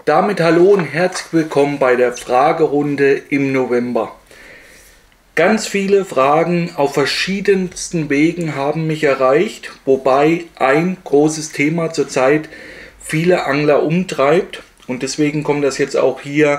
Damit hallo und herzlich willkommen bei der Fragerunde im November. Ganz viele Fragen auf verschiedensten Wegen haben mich erreicht, wobei ein großes Thema zurzeit viele Angler umtreibt und deswegen kommt das jetzt auch hier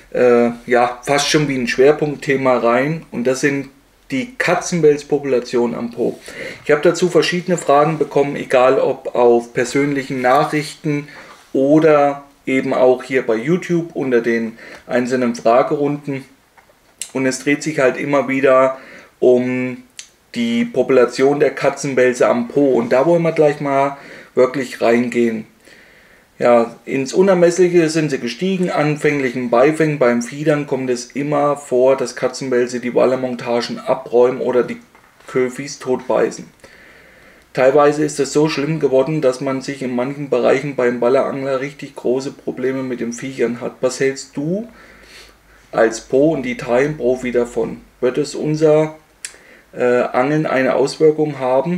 fast schon wie ein Schwerpunktthema rein, und das sind die Katzenwelspopulation am Po. Ich habe dazu verschiedene Fragen bekommen, egal ob auf persönlichen Nachrichten oder eben auch hier bei YouTube unter den einzelnen Fragerunden. Und es dreht sich halt immer wieder um die Population der Katzenwälze am Po. Und da wollen wir gleich mal wirklich reingehen. Ja, ins Unermessliche sind sie gestiegen. Anfänglichen Beifängen beim Fiedern kommt es immer vor, dass Katzenwälze die Wallermontagen abräumen oder die Köfis totbeißen. Teilweise ist es so schlimm geworden, dass man sich in manchen Bereichen beim Wallerangler richtig große Probleme mit den Viechern hat. Was hältst du als Po- und Italienprofi davon? Wird es unser Angeln eine Auswirkung haben?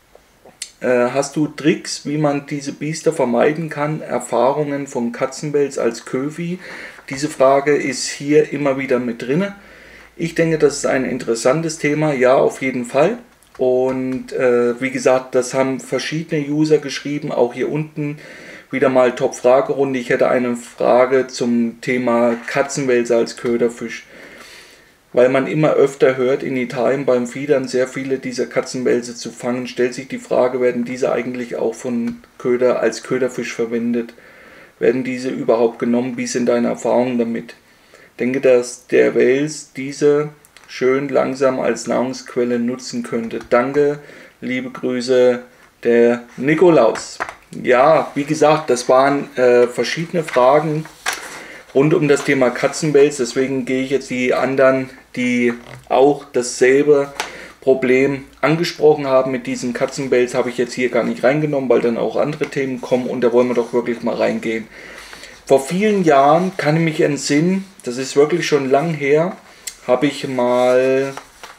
Hast du Tricks, wie man diese Biester vermeiden kann? Erfahrungen von Katzenwels als Köfi? Diese Frage ist hier immer wieder mit drin. Ich denke, das ist ein interessantes Thema, ja, auf jeden Fall. Und wie gesagt, das haben verschiedene User geschrieben, auch hier unten wieder mal Top-Fragerunde. Ich hätte eine Frage zum Thema Katzenwälse als Köderfisch. Weil man immer öfter hört, in Italien beim Fiedern sehr viele dieser Katzenwälse zu fangen, stellt sich die Frage, werden diese eigentlich auch als Köderfisch verwendet? Werden diese überhaupt genommen? Wie sind deine Erfahrungen damit? Ich denke, dass der Wels diese schön langsam als Nahrungsquelle nutzen könnte. Danke, liebe Grüße, der Nikolaus. Ja, wie gesagt, das waren verschiedene Fragen rund um das Thema Katzenwels, deswegen gehe ich jetzt die anderen, die auch dasselbe Problem angesprochen haben mit diesen Katzenwels, habe ich jetzt hier gar nicht reingenommen, weil dann auch andere Themen kommen und da wollen wir doch wirklich mal reingehen. Vor vielen Jahren kann ich mich entsinnen, das ist wirklich schon lang her, habe ich mal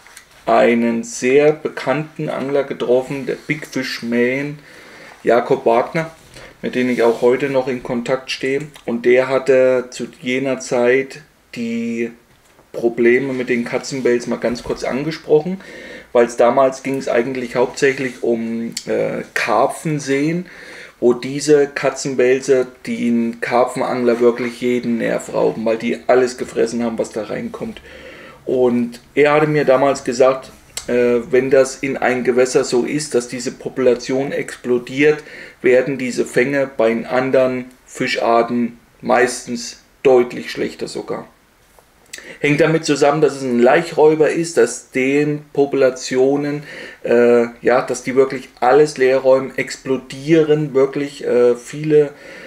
einen sehr bekannten Angler getroffen, der Big Fish Man, Jakob Wagner, mit dem ich auch heute noch in Kontakt stehe. Und der hatte zu jener Zeit die Probleme mit den Katzenwels mal ganz kurz angesprochen, weil damals ging es eigentlich hauptsächlich um Karpfenseen, wo diese Katzenwälse den Karpfenangler wirklich jeden Nerv rauben, weil die alles gefressen haben, was da reinkommt. Und er hatte mir damals gesagt, wenn das in ein Gewässer so ist, dass diese Population explodiert, werden diese Fänge bei den anderen Fischarten meistens deutlich schlechter sogar. Hängt damit zusammen, dass es ein Laichräuber ist, dass den Populationen, dass die wirklich alles leer räumen, explodieren, wirklich viele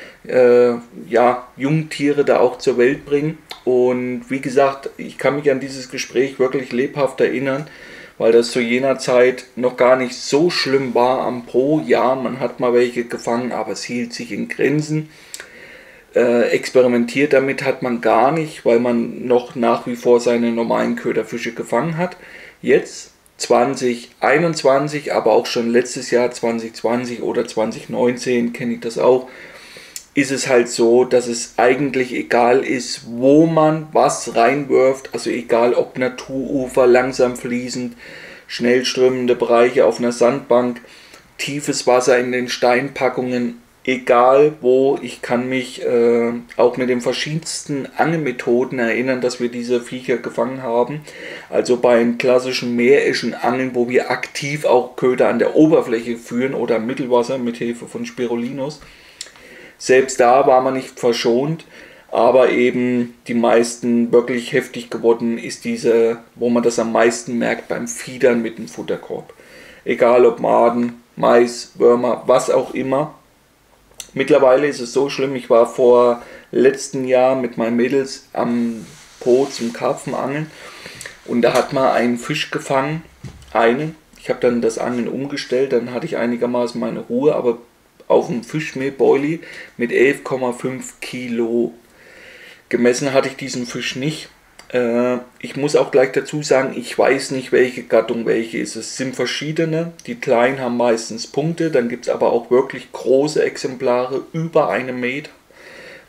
Jungtiere da auch zur Welt bringen. Und wie gesagt, ich kann mich an dieses Gespräch wirklich lebhaft erinnern, weil das zu jener Zeit noch gar nicht so schlimm war am Po. Ja, man hat mal welche gefangen, aber es hielt sich in Grenzen. Experimentiert damit hat man gar nicht, weil man noch nach wie vor seine normalen Köderfische gefangen hat. Jetzt 2021, aber auch schon letztes Jahr 2020 oder 2019 kenne ich das auch, ist es halt so, dass es eigentlich egal ist, wo man was reinwirft, also egal ob Naturufer, langsam fließend, schnell strömende Bereiche auf einer Sandbank, tiefes Wasser in den Steinpackungen, egal wo, ich kann mich auch mit den verschiedensten Angelmethoden erinnern, dass wir diese Viecher gefangen haben. Also beim klassischen Meereschen Angeln, wo wir aktiv auch Köder an der Oberfläche führen oder im Mittelwasser mit Hilfe von Spirulinos. Selbst da war man nicht verschont, aber eben die meisten wirklich heftig geworden ist diese, wo man das am meisten merkt, beim Fiedern mit dem Futterkorb. Egal ob Maden, Mais, Würmer, was auch immer. Mittlerweile ist es so schlimm, ich war vor letzten Jahr mit meinen Mädels am Po zum Karpfenangeln und da hat man einen Fisch gefangen, einen. Ich habe dann das Angeln umgestellt, dann hatte ich einigermaßen meine Ruhe, aber auf dem Fischmehlboilie mit 11,5 Kilo. Gemessen hatte ich diesen Fisch nicht. Ich muss auch gleich dazu sagen, ich weiß nicht, welche Gattung welche ist. Es sind verschiedene. Die kleinen haben meistens Punkte, dann gibt es aber auch wirklich große Exemplare über 1 Meter.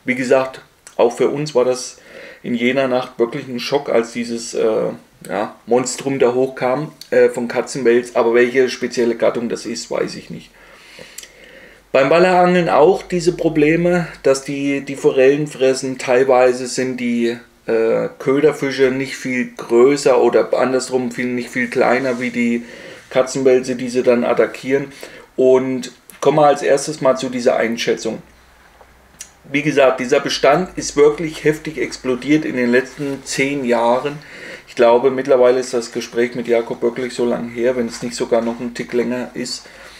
Wie gesagt, auch für uns war das in jener Nacht wirklich ein Schock, als dieses Monstrum da hochkam von Katzenwels. Aber welche spezielle Gattung das ist, weiß ich nicht. Beim Wallerangeln auch diese Probleme, dass die Forellen fressen. Teilweise sind die Köderfische nicht viel größer oder andersrum nicht viel kleiner wie die Katzenwälse, die sie dann attackieren. Und kommen wir als erstes mal zu dieser Einschätzung. Wie gesagt, dieser Bestand ist wirklich heftig explodiert in den letzten 10 Jahren. Ich glaube, mittlerweile ist das Gespräch mit Jakob wirklich so lange her, wenn es nicht sogar noch ein Tick länger ist,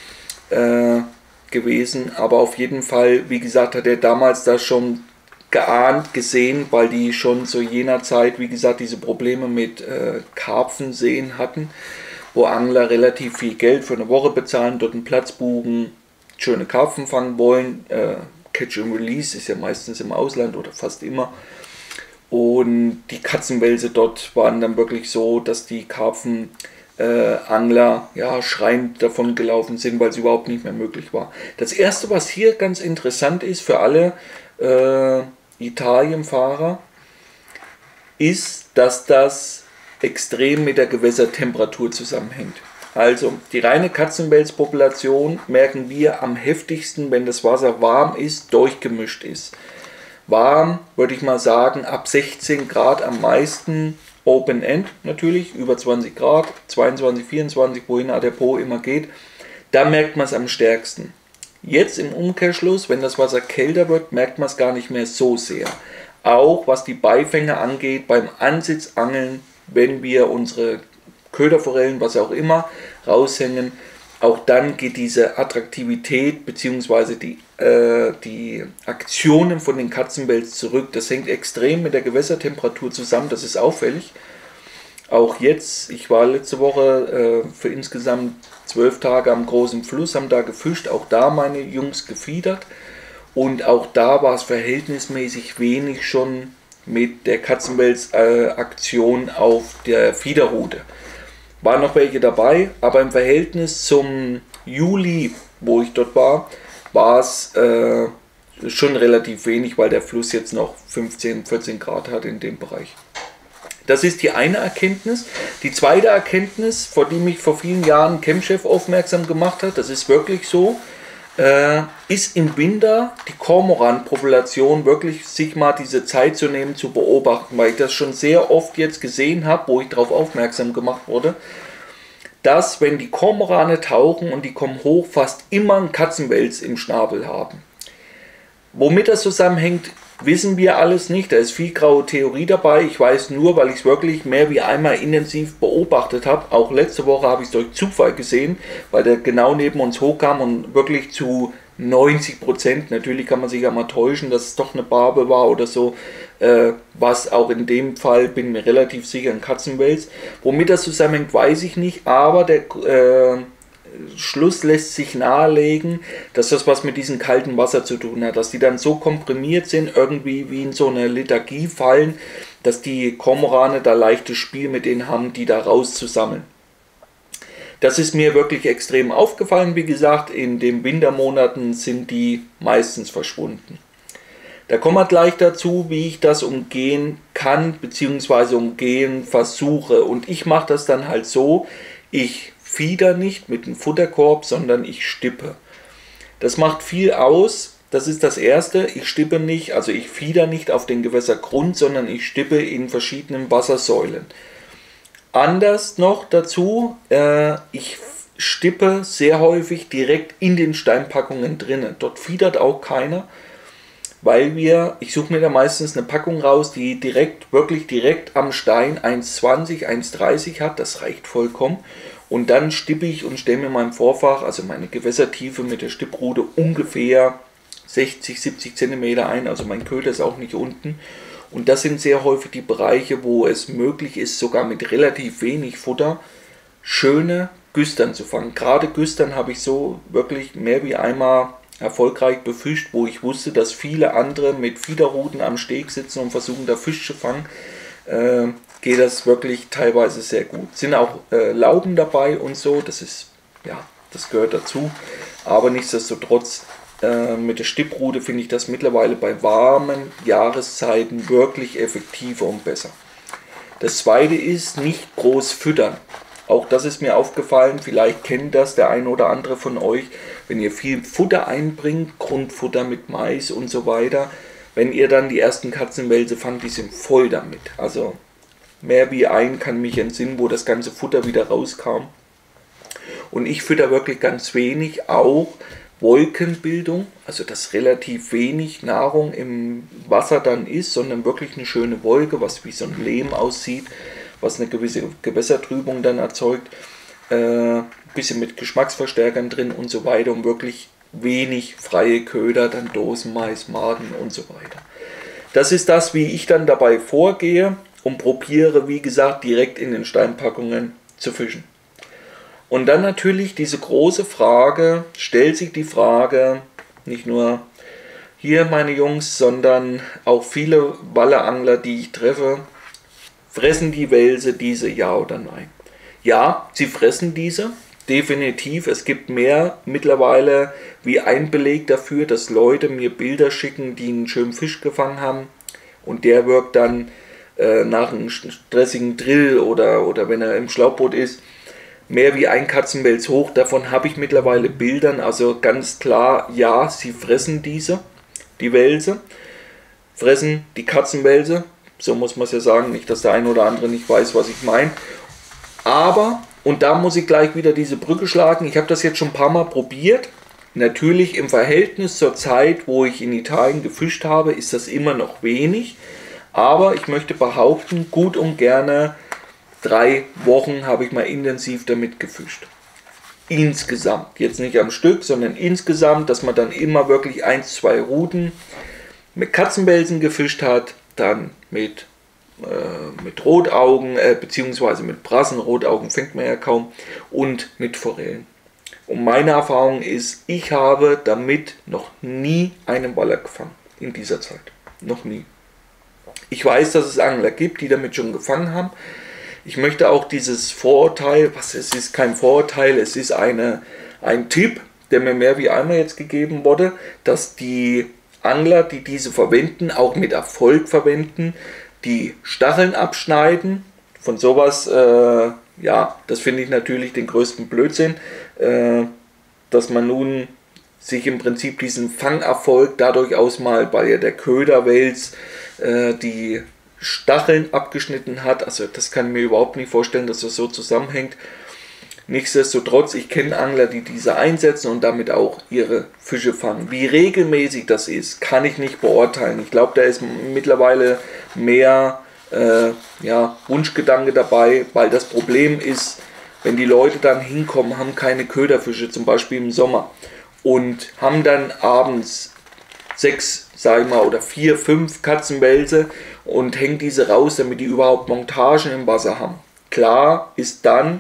gewesen. Aber auf jeden Fall, wie gesagt, hat er damals das schon geahnt, gesehen, weil die schon zu jener Zeit, wie gesagt, diese Probleme mit Karpfenseen hatten, wo Angler relativ viel Geld für eine Woche bezahlen, dort einen Platz buchen, schöne Karpfen fangen wollen. Catch and Release ist ja meistens im Ausland oder fast immer. Und die Katzenwälse dort waren dann wirklich so, dass die Karpfenangler schreiend davon gelaufen sind, weil es überhaupt nicht mehr möglich war. Das erste, was hier ganz interessant ist für alle Italienfahrer, ist, dass das extrem mit der Gewässertemperatur zusammenhängt. Also die reine Katzenwelspopulation merken wir am heftigsten, wenn das Wasser warm ist, durchgemischt ist. Warm, würde ich mal sagen, ab 16 Grad am meisten, Open End natürlich, über 20 Grad, 22, 24, wohin der Po immer geht. Da merkt man es am stärksten. Jetzt im Umkehrschluss, wenn das Wasser kälter wird, merkt man es gar nicht mehr so sehr. Auch was die Beifänge angeht, beim Ansitzangeln, wenn wir unsere Köderforellen, was auch immer, raushängen, auch dann geht diese Attraktivität bzw. die Aktionen von den Katzenwels zurück. Das hängt extrem mit der Gewässertemperatur zusammen, das ist auffällig. Auch jetzt, ich war letzte Woche für insgesamt 12 Tage am großen Fluss, haben da gefischt, auch da meine Jungs gefiedert. Und auch da war es verhältnismäßig wenig schon mit der Katzenwels-Aktion auf der Fiederroute. Waren noch welche dabei, aber im Verhältnis zum Juli, wo ich dort war, war es schon relativ wenig, weil der Fluss jetzt noch 15, 14 Grad hat in dem Bereich. Das ist die eine Erkenntnis. Die zweite Erkenntnis, vor die mich vor vielen Jahren Campchef aufmerksam gemacht hat, das ist wirklich so, ist im Winter die Kormoran-Population wirklich sich mal diese Zeit zu nehmen, zu beobachten, weil ich das schon sehr oft jetzt gesehen habe, wo ich darauf aufmerksam gemacht wurde, dass wenn die Kormorane tauchen und die kommen hoch, fast immer einen Katzenwels im Schnabel haben. Womit das zusammenhängt, wissen wir alles nicht, da ist viel graue Theorie dabei. Ich weiß nur, weil ich es wirklich mehr wie einmal intensiv beobachtet habe. Auch letzte Woche habe ich es durch Zufall gesehen, weil der genau neben uns hochkam und wirklich zu 90%, natürlich kann man sich ja mal täuschen, dass es doch eine Barbe war oder so, was auch in dem Fall, bin mir relativ sicher, ein Katzenwels. Womit das zusammenhängt, weiß ich nicht, aber der Schluss lässt sich nahelegen, dass das was mit diesem kalten Wasser zu tun hat, dass die dann so komprimiert sind, irgendwie wie in so eine Lethargie fallen, dass die Kormorane da leichtes Spiel mit denen haben, die da rauszusammeln. Das ist mir wirklich extrem aufgefallen, wie gesagt, in den Wintermonaten sind die meistens verschwunden. Da kommen wir gleich dazu, wie ich das umgehen kann, bzw. umgehen versuche. Und ich mache das dann halt so, ich fieder nicht mit dem Futterkorb, sondern ich stippe. Das macht viel aus, das ist das Erste. Ich stippe nicht, also ich fieder nicht auf den Gewässergrund, sondern ich stippe in verschiedenen Wassersäulen. Anders noch dazu, ich stippe sehr häufig direkt in den Steinpackungen drinnen. Dort fiedert auch keiner, weil ich suche mir da meistens eine Packung raus, die wirklich direkt am Stein 1,20, 1,30 hat, das reicht vollkommen. Und dann stippe ich und stelle mir mein Vorfach, also meine Gewässertiefe mit der Stipprute ungefähr 60, 70 cm ein, also mein Köder ist auch nicht unten. Und das sind sehr häufig die Bereiche, wo es möglich ist, sogar mit relativ wenig Futter schöne Güstern zu fangen. Gerade Güstern habe ich so wirklich mehr wie einmal erfolgreich befischt, wo ich wusste, dass viele andere mit Fiederruten am Steg sitzen und versuchen, da Fisch zu fangen. Geht das wirklich teilweise sehr gut. Sind auch Lauben dabei und so, das ist, ja, das gehört dazu. Aber nichtsdestotrotz Mit der Stipprute finde ich das mittlerweile bei warmen Jahreszeiten wirklich effektiver und besser. Das zweite ist, nicht groß füttern. Auch das ist mir aufgefallen, vielleicht kennt das der eine oder andere von euch, wenn ihr viel Futter einbringt, Grundfutter mit Mais und so weiter, wenn ihr dann die ersten Katzenwälze fangt, die sind voll damit. Also mehr wie ein kann mich entsinnen, wo das ganze Futter wieder rauskam. Und ich fütter wirklich ganz wenig, auch Wolkenbildung, also dass relativ wenig Nahrung im Wasser dann ist, sondern wirklich eine schöne Wolke, was wie so ein Lehm aussieht, was eine gewisse Gewässertrübung dann erzeugt, bisschen mit Geschmacksverstärkern drin und so weiter und wirklich wenig freie Köder, dann Dosenmais, Maden und so weiter. Das ist das, wie ich dann dabei vorgehe und probiere, wie gesagt, direkt in den Steinpackungen zu fischen. Und dann natürlich diese große Frage, stellt sich die Frage, nicht nur hier meine Jungs, sondern auch viele Wallerangler, die ich treffe, fressen die Welse diese, ja oder nein? Ja, sie fressen diese, definitiv. Es gibt mehr mittlerweile wie ein Beleg dafür, dass Leute mir Bilder schicken, die einen schönen Fisch gefangen haben und der wirkt dann nach einem stressigen Drill oder wenn er im Schlauchboot ist, mehr wie ein Katzenwels hoch. Davon habe ich mittlerweile Bildern, also ganz klar, ja, sie fressen diese, die Welse, fressen die Katzenwelse, so muss man es ja sagen, nicht, dass der eine oder andere nicht weiß, was ich meine. Aber, und da muss ich gleich wieder diese Brücke schlagen, ich habe das jetzt schon ein paar Mal probiert, natürlich im Verhältnis zur Zeit, wo ich in Italien gefischt habe, ist das immer noch wenig, aber ich möchte behaupten, gut und gerne 3 Wochen habe ich mal intensiv damit gefischt. Insgesamt, jetzt nicht am Stück, sondern insgesamt, dass man dann immer wirklich 1, 2 Routen mit Katzenwelsen gefischt hat, dann mit Rotaugen, beziehungsweise mit Brassen, Rotaugen fängt man ja kaum, und mit Forellen. Und meine Erfahrung ist, ich habe damit noch nie einen Waller gefangen in dieser Zeit. Noch nie. Ich weiß, dass es Angler gibt, die damit schon gefangen haben. Ich möchte auch dieses Vorurteil, es ist kein Vorurteil, es ist ein Tipp, der mir mehr wie einmal jetzt gegeben wurde, dass die Angler, die diese verwenden, auch mit Erfolg verwenden, die Stacheln abschneiden. Von sowas, ja, das finde ich natürlich den größten Blödsinn, dass man nun sich im Prinzip diesen Fangerfolg dadurch ausmalt, weil ja der Köderwels die Stacheln abgeschnitten hat. Also das kann ich mir überhaupt nicht vorstellen, dass das so zusammenhängt. Nichtsdestotrotz, ich kenne Angler, die diese einsetzen und damit auch ihre Fische fangen. Wie regelmäßig das ist, kann ich nicht beurteilen. Ich glaube, da ist mittlerweile mehr ja, Wunschgedanke dabei, weil das Problem ist, wenn die Leute dann hinkommen, haben keine Köderfische, zum Beispiel im Sommer, und haben dann abends 6, sag ich mal, oder 4, 5 Katzenwälse und hängen diese raus, damit die überhaupt Montagen im Wasser haben. Klar ist dann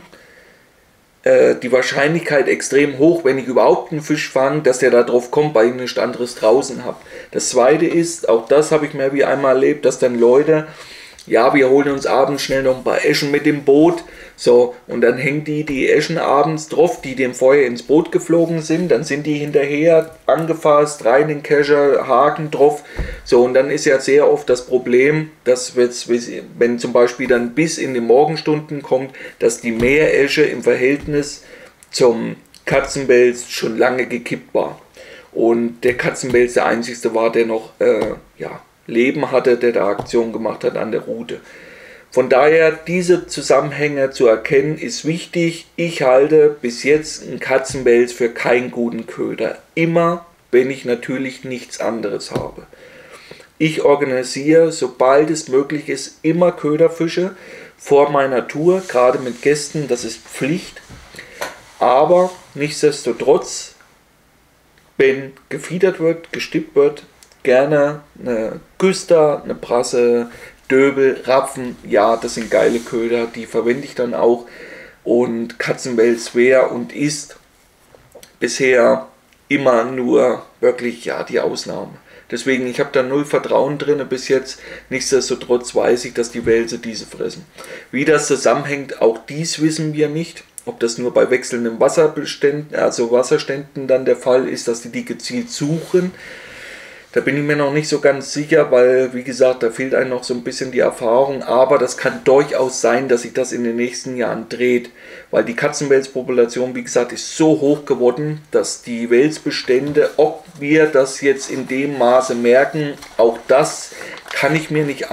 die Wahrscheinlichkeit extrem hoch, wenn ich überhaupt einen Fisch fange, dass der da drauf kommt, weil ich nichts anderes draußen habe. Das zweite ist, auch das habe ich mehr wie einmal erlebt, dass dann Leute, ja, wir holen uns abends schnell noch ein paar Eschen mit dem Boot, so, und dann hängen die Eschen abends drauf, die dem vorher ins Boot geflogen sind, dann sind die hinterher angefasst, rein in den Kescher, Haken drauf, so, und dann ist ja sehr oft das Problem, dass wenn zum Beispiel dann bis in die Morgenstunden kommt, dass die Meeresche im Verhältnis zum Katzenwels schon lange gekippt war. Und der Katzenwels der einzigste war, der noch ja, Leben hatte, der da Aktion gemacht hat an der Route. Von daher, diese Zusammenhänge zu erkennen, ist wichtig. Ich halte bis jetzt einen Katzenwels für keinen guten Köder. Immer, wenn ich natürlich nichts anderes habe. Ich organisiere, sobald es möglich ist, immer Köderfische vor meiner Tour, gerade mit Gästen, das ist Pflicht. Aber nichtsdestotrotz, wenn gefiedert wird, gestippt wird, gerne eine Güster, eine Brasse, Döbel, Rapfen, ja, das sind geile Köder, die verwende ich dann auch. Und Katzenwels wäre und ist bisher immer nur wirklich, ja, die Ausnahme. Deswegen, ich habe da null Vertrauen drin bis jetzt. Nichtsdestotrotz weiß ich, dass die Welse diese fressen. Wie das zusammenhängt, auch dies wissen wir nicht. Ob das nur bei wechselnden Wasserbeständen, also Wasserständen dann der Fall ist, dass die gezielt suchen. Da bin ich mir noch nicht so ganz sicher, weil, wie gesagt, da fehlt einem noch so ein bisschen die Erfahrung. Aber das kann durchaus sein, dass sich das in den nächsten Jahren dreht. Weil die Katzenwelspopulation, wie gesagt, ist so hoch geworden, dass die Welsbestände, ob wir das jetzt in dem Maße merken, auch das kann ich mir nicht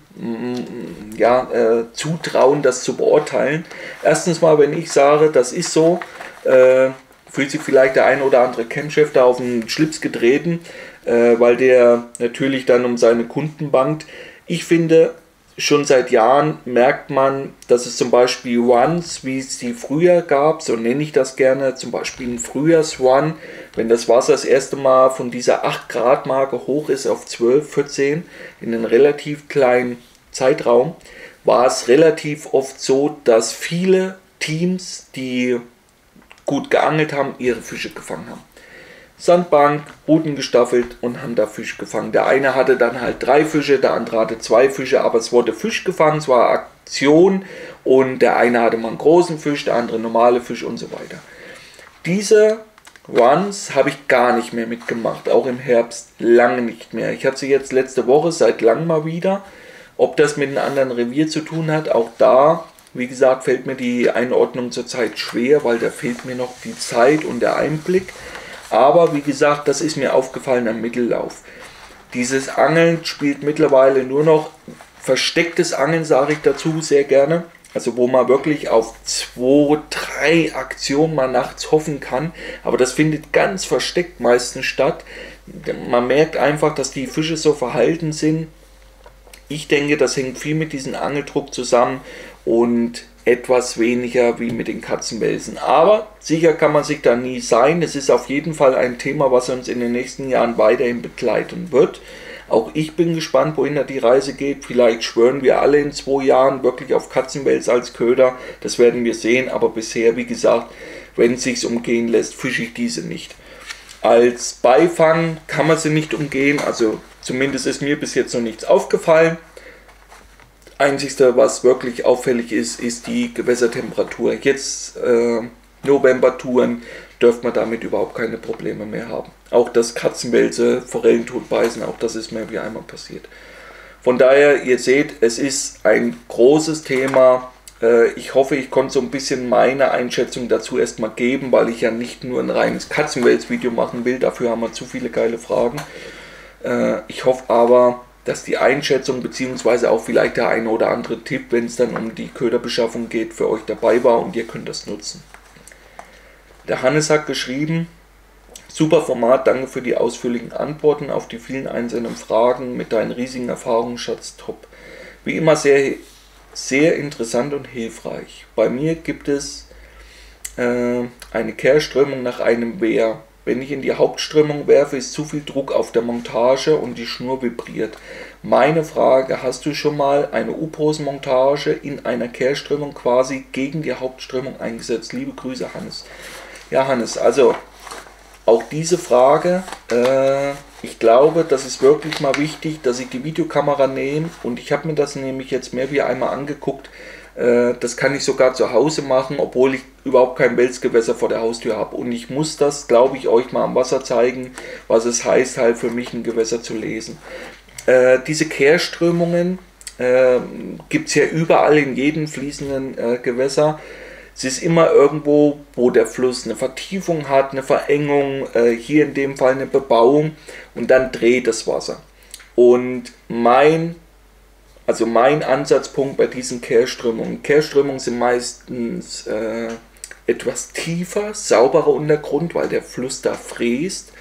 zutrauen, das zu beurteilen. Erstens mal, wenn ich sage, das ist so, fühlt sich vielleicht der ein oder andere Campchef da auf den Schlips getreten, weil der natürlich dann um seine Kunden bangt. Ich finde, schon seit Jahren merkt man, dass es zum Beispiel Runs, wie es die früher gab, so nenne ich das gerne, zum Beispiel ein Frühjahrsrun, wenn das Wasser das erste Mal von dieser 8 Grad Marke hoch ist auf 12, 14 in einem relativ kleinen Zeitraum, war es relativ oft so, dass viele Teams, die gut geangelt haben, ihre Fische gefangen haben. Sandbank, Routen gestaffelt und haben da Fisch gefangen. Der eine hatte dann halt 3 Fische, der andere hatte 2 Fische, aber es wurde Fisch gefangen, es war Aktion und der eine hatte mal einen großen Fisch, der andere normale Fisch und so weiter. Diese Runs habe ich gar nicht mehr mitgemacht, auch im Herbst lange nicht mehr. Ich habe sie jetzt letzte Woche seit langem mal wieder. Ob das mit einem anderen Revier zu tun hat, auch da, wie gesagt, fällt mir die Einordnung zurzeit schwer, weil da fehlt mir noch die Zeit und der Einblick. Aber wie gesagt, das ist mir aufgefallen am Mittellauf. Dieses Angeln spielt mittlerweile nur noch verstecktes Angeln, sage ich dazu sehr gerne. Also wo man wirklich auf 2, 3 Aktionen mal nachts hoffen kann. Aber das findet ganz versteckt meistens statt. Man merkt einfach, dass die Fische so verhalten sind. Ich denke, das hängt viel mit diesem Angeldruck zusammen und etwas weniger wie mit den Katzenwelsen. Aber sicher kann man sich da nie sein. Es ist auf jeden Fall ein Thema, was uns in den nächsten Jahren weiterhin begleiten wird. Auch ich bin gespannt, wohin da die Reise geht. Vielleicht schwören wir alle in 2 Jahren wirklich auf Katzenwels als Köder. Das werden wir sehen. Aber bisher, wie gesagt, wenn es sich umgehen lässt, fische ich diese nicht. Als Beifang kann man sie nicht umgehen. Also zumindest ist mir bis jetzt noch nichts aufgefallen. Einzigste, was wirklich auffällig ist, ist die Gewässertemperatur. Jetzt Novembertouren dürfte man damit überhaupt keine Probleme mehr haben. Auch das Katzenwelse, Forellen totbeißen, auch das ist mir wie einmal passiert. Von daher, ihr seht, es ist ein großes Thema. Ich hoffe, ich konnte so ein bisschen meine Einschätzung dazu erstmal geben, weil ich ja nicht nur ein reines Katzenwels-Video machen will. Dafür haben wir zu viele geile Fragen. Ich hoffe aber, dass die Einschätzung bzw. auch vielleicht der eine oder andere Tipp, wenn es dann um die Köderbeschaffung geht, für euch dabei war und ihr könnt das nutzen. Der Hannes hat geschrieben, super Format, danke für die ausführlichen Antworten auf die vielen einzelnen Fragen mit deinen riesigen Erfahrungsschatz, top. Wie immer sehr, sehr interessant und hilfreich. Bei mir gibt es eine Kehrströmung nach einem Wehr. Wenn ich in die Hauptströmung werfe, ist zu viel Druck auf der Montage und die Schnur vibriert. Meine Frage, hast du schon mal eine U-Posen-Montage in einer Kehrströmung quasi gegen die Hauptströmung eingesetzt? Liebe Grüße, Hannes. Ja, Hannes, also auch diese Frage, ich glaube, das ist wirklich mal wichtig, dass ich die Videokamera nehme und ich habe mir das nämlich jetzt mehr wie einmal angeguckt. Das kann ich sogar zu Hause machen, obwohl ich überhaupt kein Welsgewässer vor der Haustür habe. Und ich muss das, glaube ich, euch mal am Wasser zeigen, was es heißt, halt für mich ein Gewässer zu lesen. Diese Kehrströmungen gibt es ja überall in jedem fließenden Gewässer. Es ist immer irgendwo, wo der Fluss eine Vertiefung hat, eine Verengung, hier in dem Fall eine Bebauung und dann dreht das Wasser. Und mein Ansatzpunkt bei diesen Kehrströmungen sind meistens etwas tiefer, sauberer Untergrund, weil der Fluss da fräst.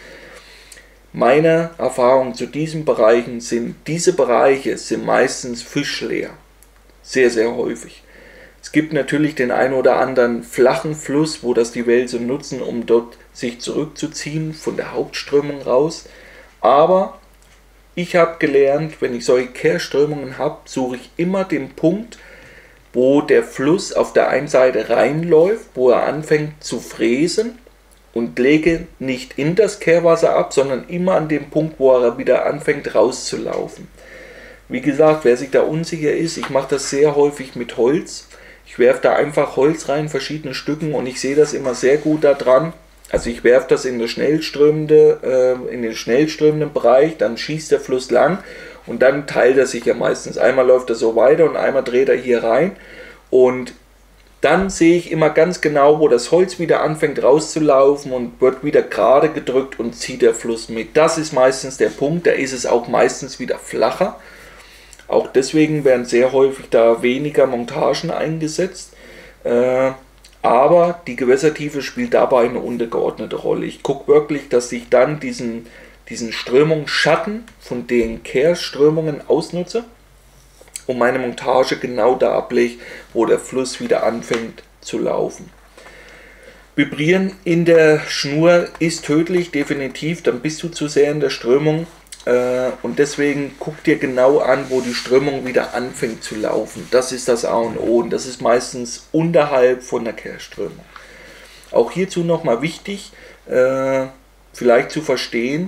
Meine Erfahrungen zu diesen Bereichen sind, diese Bereiche sind meistens fischleer. Sehr, sehr häufig. Es gibt natürlich den einen oder anderen flachen Fluss, wo das die Welse nutzen, um dort sich zurückzuziehen, von der Hauptströmung raus. Aber ich habe gelernt, wenn ich solche Kehrströmungen habe, suche ich immer den Punkt, wo der Fluss auf der einen Seite reinläuft, wo er anfängt zu fräsen und lege nicht in das Kehrwasser ab, sondern immer an dem Punkt, wo er wieder anfängt rauszulaufen. Wie gesagt, wer sich da unsicher ist, ich mache das sehr häufig mit Holz. Ich werfe da einfach Holz rein, verschiedene Stücken, und ich sehe das immer sehr gut da dran. Also ich werfe das in den schnellströmenden Bereich, dann schießt der Fluss lang und dann teilt er sich ja meistens. Einmal läuft er so weiter und einmal dreht er hier rein, und dann sehe ich immer ganz genau, wo das Holz wieder anfängt rauszulaufen und wird wieder gerade gedrückt und zieht der Fluss mit. Das ist meistens der Punkt, da ist es auch meistens wieder flacher. Auch deswegen werden sehr häufig da weniger Montagen eingesetzt. Aber die Gewässertiefe spielt dabei eine untergeordnete Rolle. Ich gucke wirklich, dass ich dann diesen Strömungsschatten von den Kehrströmungen ausnutze und meine Montage genau da ablege, wo der Fluss wieder anfängt zu laufen. Vibrieren in der Schnur ist tödlich, definitiv, dann bist du zu sehr in der Strömung. Und deswegen guck dir genau an, wo die Strömung wieder anfängt zu laufen. Das ist das A und O, und das ist meistens unterhalb von der Kehrströmung. Auch hierzu nochmal wichtig, vielleicht zu verstehen: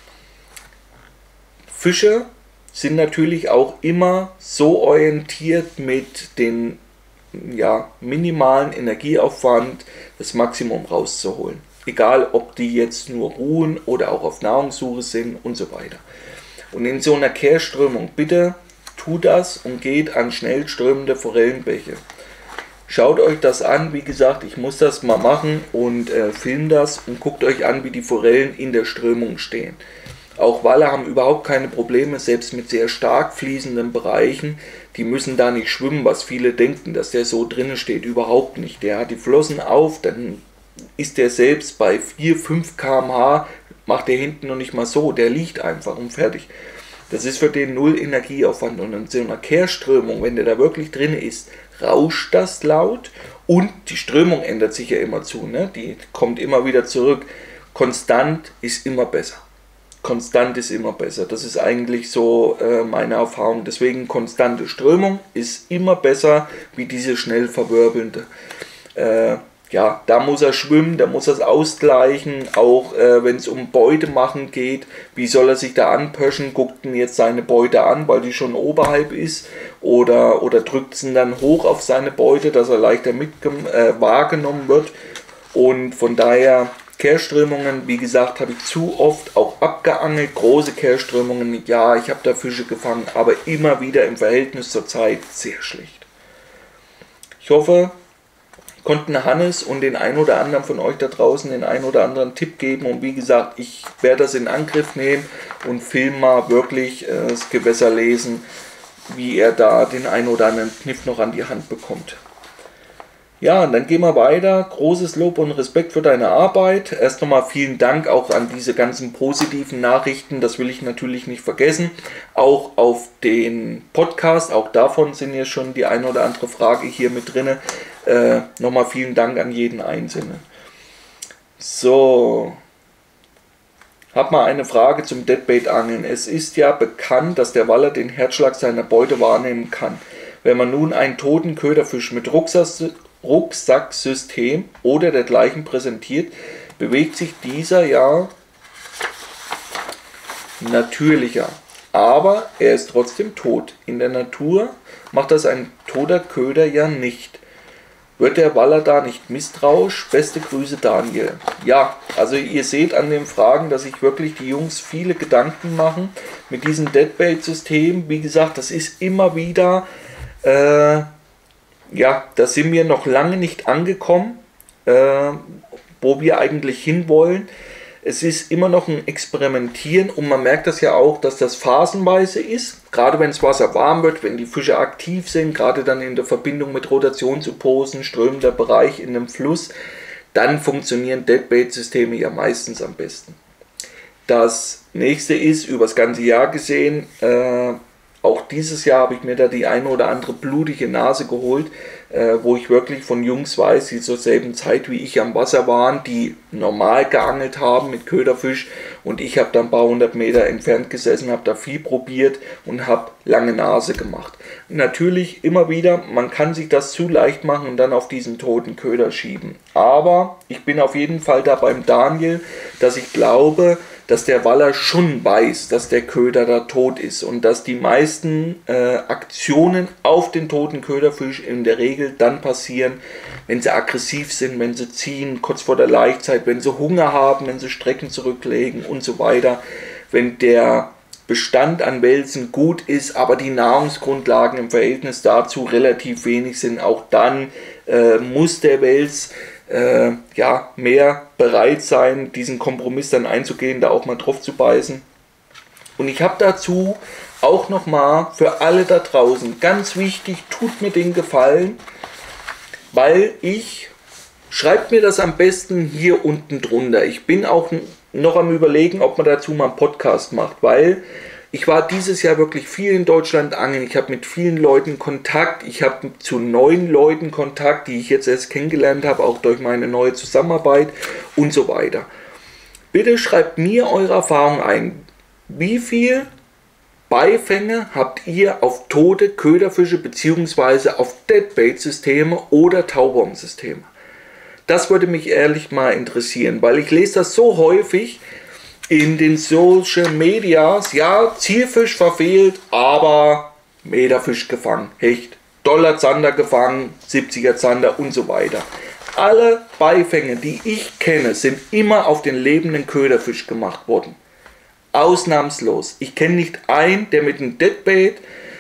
Fische sind natürlich auch immer so orientiert, mit dem minimalen Energieaufwand das Maximum rauszuholen. Egal, ob die jetzt nur ruhen oder auch auf Nahrungssuche sind und so weiter. Und in so einer Kehrströmung, bitte tut das und geht an schnell strömende Forellenbäche. Schaut euch das an, wie gesagt, ich muss das mal machen und filmt das und guckt euch an, wie die Forellen in der Strömung stehen. Auch Waller haben überhaupt keine Probleme, selbst mit sehr stark fließenden Bereichen. Die müssen da nicht schwimmen, was viele denken, dass der so drinnen steht. Überhaupt nicht. Der hat die Flossen auf, dann ist der selbst bei 4-5 km/h, macht der hinten noch nicht mal so. Der liegt einfach und fertig. Das ist für den null Energieaufwand. Und in so einer Kehrströmung, wenn der da wirklich drin ist, rauscht das laut, und die Strömung ändert sich ja immer zu. Ne? Die kommt immer wieder zurück. Konstant ist immer besser. Konstant ist immer besser. Das ist eigentlich so meine Erfahrung. Deswegen konstante Strömung ist immer besser wie diese schnell verwirbelnde. Da muss er schwimmen, da muss er es ausgleichen, auch wenn es um Beute machen geht. Wie soll er sich da anpöschen? Guckt ihn jetzt seine Beute an, weil die schon oberhalb ist, oder drückt es ihn dann hoch auf seine Beute, dass er leichter wahrgenommen wird. Und von daher, Kehrströmungen, wie gesagt, habe ich zu oft auch abgeangelt. Große Kehrströmungen, ja, ich habe da Fische gefangen, aber immer wieder im Verhältnis zur Zeit sehr schlecht. Ich hoffe, konnten Hannes und den ein oder anderen von euch da draußen den ein oder anderen Tipp geben, und wie gesagt, ich werde das in Angriff nehmen und film mal wirklich das Gewässer lesen, wie er da den ein oder anderen Kniff noch an die Hand bekommt. Ja, und dann gehen wir weiter. Großes Lob und Respekt für deine Arbeit. Erst nochmal vielen Dank auch an diese ganzen positiven Nachrichten. Das will ich natürlich nicht vergessen. Auch auf den Podcast, auch davon sind ja schon die ein oder andere Frage hier mit drin. Nochmal vielen Dank an jeden Einzelnen. So. Hab mal eine Frage zum Deadbait-Angeln. Es ist ja bekannt, dass der Waller den Herzschlag seiner Beute wahrnehmen kann. Wenn man nun einen toten Köderfisch mit Rucksacksystem oder dergleichen präsentiert, bewegt sich dieser ja natürlicher. Aber er ist trotzdem tot. In der Natur macht das ein toter Köder ja nicht. Wird der Waller da nicht misstrauisch? Beste Grüße, Daniel. Ja, also ihr seht an den Fragen, dass sich wirklich die Jungs viele Gedanken machen mit diesem Deadbait-System. Wie gesagt, das ist immer wieder, da sind wir noch lange nicht angekommen, wo wir eigentlich hinwollen. Es ist immer noch ein Experimentieren, und man merkt das ja auch, dass das phasenweise ist. Gerade wenn das Wasser warm wird, wenn die Fische aktiv sind, gerade dann in der Verbindung mit Rotationsposen, strömender Bereich in einem Fluss, dann funktionieren Deadbait-Systeme ja meistens am besten. Das nächste ist, über das ganze Jahr gesehen, auch dieses Jahr habe ich mir da die eine oder andere blutige Nase geholt, wo ich wirklich von Jungs weiß, die zur selben Zeit wie ich am Wasser waren, die normal geangelt haben mit Köderfisch, und ich habe dann ein paar hundert Meter entfernt gesessen, habe da viel probiert und habe lange Nase gemacht. Natürlich immer wieder, man kann sich das zu leicht machen und dann auf diesen toten Köder schieben. Aber ich bin auf jeden Fall da beim Daniel, dass ich glaube, dass der Waller schon weiß, dass der Köder da tot ist und dass die meisten Aktionen auf den toten Köderfisch in der Regel dann passieren, wenn sie aggressiv sind, wenn sie ziehen, kurz vor der Laichzeit, wenn sie Hunger haben, wenn sie Strecken zurücklegen und so weiter, wenn der Bestand an Welsen gut ist, aber die Nahrungsgrundlagen im Verhältnis dazu relativ wenig sind. Auch dann muss der Wels mehr bereit sein, diesen Kompromiss dann einzugehen, da auch mal drauf zu beißen. Und ich habe dazu auch nochmal für alle da draußen, ganz wichtig, tut mir den Gefallen, weil schreibt mir das am besten hier unten drunter. Ich bin auch noch am Überlegen, ob man dazu mal einen Podcast macht, weil ich war dieses Jahr wirklich viel in Deutschland angeln. Ich habe mit vielen Leuten Kontakt. Ich habe zu neuen Leuten Kontakt, die ich jetzt erst kennengelernt habe, auch durch meine neue Zusammenarbeit und so weiter. Bitte schreibt mir eure Erfahrung ein. Wie viel Beifänge habt ihr auf tote Köderfische bzw. auf Deadbait-Systeme oder Tauwurmsysteme? Das würde mich ehrlich mal interessieren, weil ich lese das so häufig in den Social Medias. Ja, Zielfisch verfehlt, aber Meterfisch gefangen, Hecht, Dollar Zander gefangen, 70er Zander und so weiter. Alle Beifänge, die ich kenne, sind immer auf den lebenden Köderfisch gemacht worden. Ausnahmslos. Ich kenne nicht einen, der mit einem Deadbait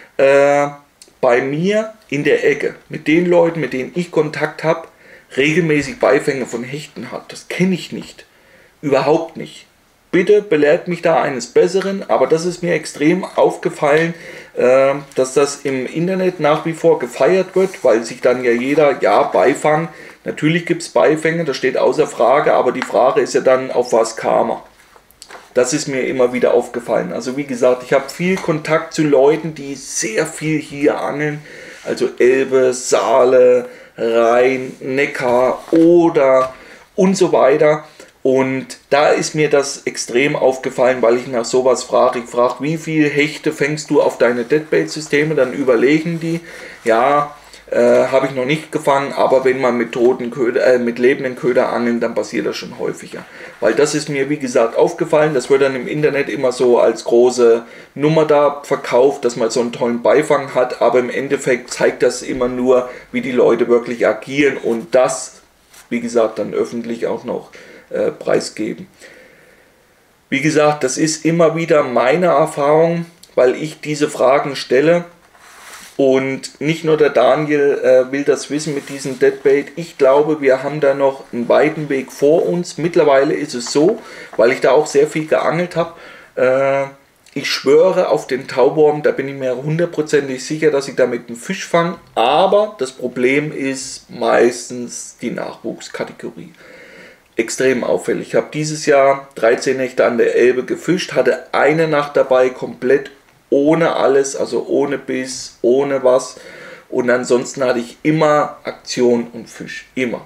bei mir in der Ecke, mit den Leuten, mit denen ich Kontakt habe, regelmäßig Beifänge von Hechten hat. Das kenne ich nicht. Überhaupt nicht. Bitte belehrt mich da eines Besseren, aber das ist mir extrem aufgefallen, dass das im Internet nach wie vor gefeiert wird, weil sich dann ja jeder, ja, Beifang, natürlich gibt es Beifänge, das steht außer Frage, aber die Frage ist ja dann, auf was kam er. Das ist mir immer wieder aufgefallen. Also wie gesagt, ich habe viel Kontakt zu Leuten, die sehr viel hier angeln, also Elbe, Saale, Rhein, Neckar, Oder und so weiter. Und da ist mir das extrem aufgefallen, weil ich nach sowas frage. Ich frage, wie viele Hechte fängst du auf deine Deadbait-Systeme? Dann überlegen die, ja, habe ich noch nicht gefangen, aber wenn man mit toten Köder, mit lebenden Köder angeln, dann passiert das schon häufiger. Weil das ist mir, wie gesagt, aufgefallen. Das wird dann im Internet immer so als große Nummer da verkauft, dass man so einen tollen Beifang hat, aber im Endeffekt zeigt das immer nur, wie die Leute wirklich agieren und das, wie gesagt, dann öffentlich auch noch preisgeben. Wie gesagt, das ist immer wieder meine Erfahrung, weil ich diese Fragen stelle und nicht nur der Daniel will das wissen mit diesem Deadbait. Ich glaube, wir haben da noch einen weiten Weg vor uns. Mittlerweile ist es so, weil ich da auch sehr viel geangelt habe, ich schwöre auf den Tauwurm, da bin ich mir hundertprozentig sicher, dass ich damit einen Fisch fange, aber das Problem ist meistens die Nachwuchskategorie. Extrem auffällig. Ich habe dieses Jahr 13 Nächte an der Elbe gefischt, hatte eine Nacht dabei komplett ohne alles, also ohne Biss, ohne was. Und ansonsten hatte ich immer Aktion und Fisch, immer.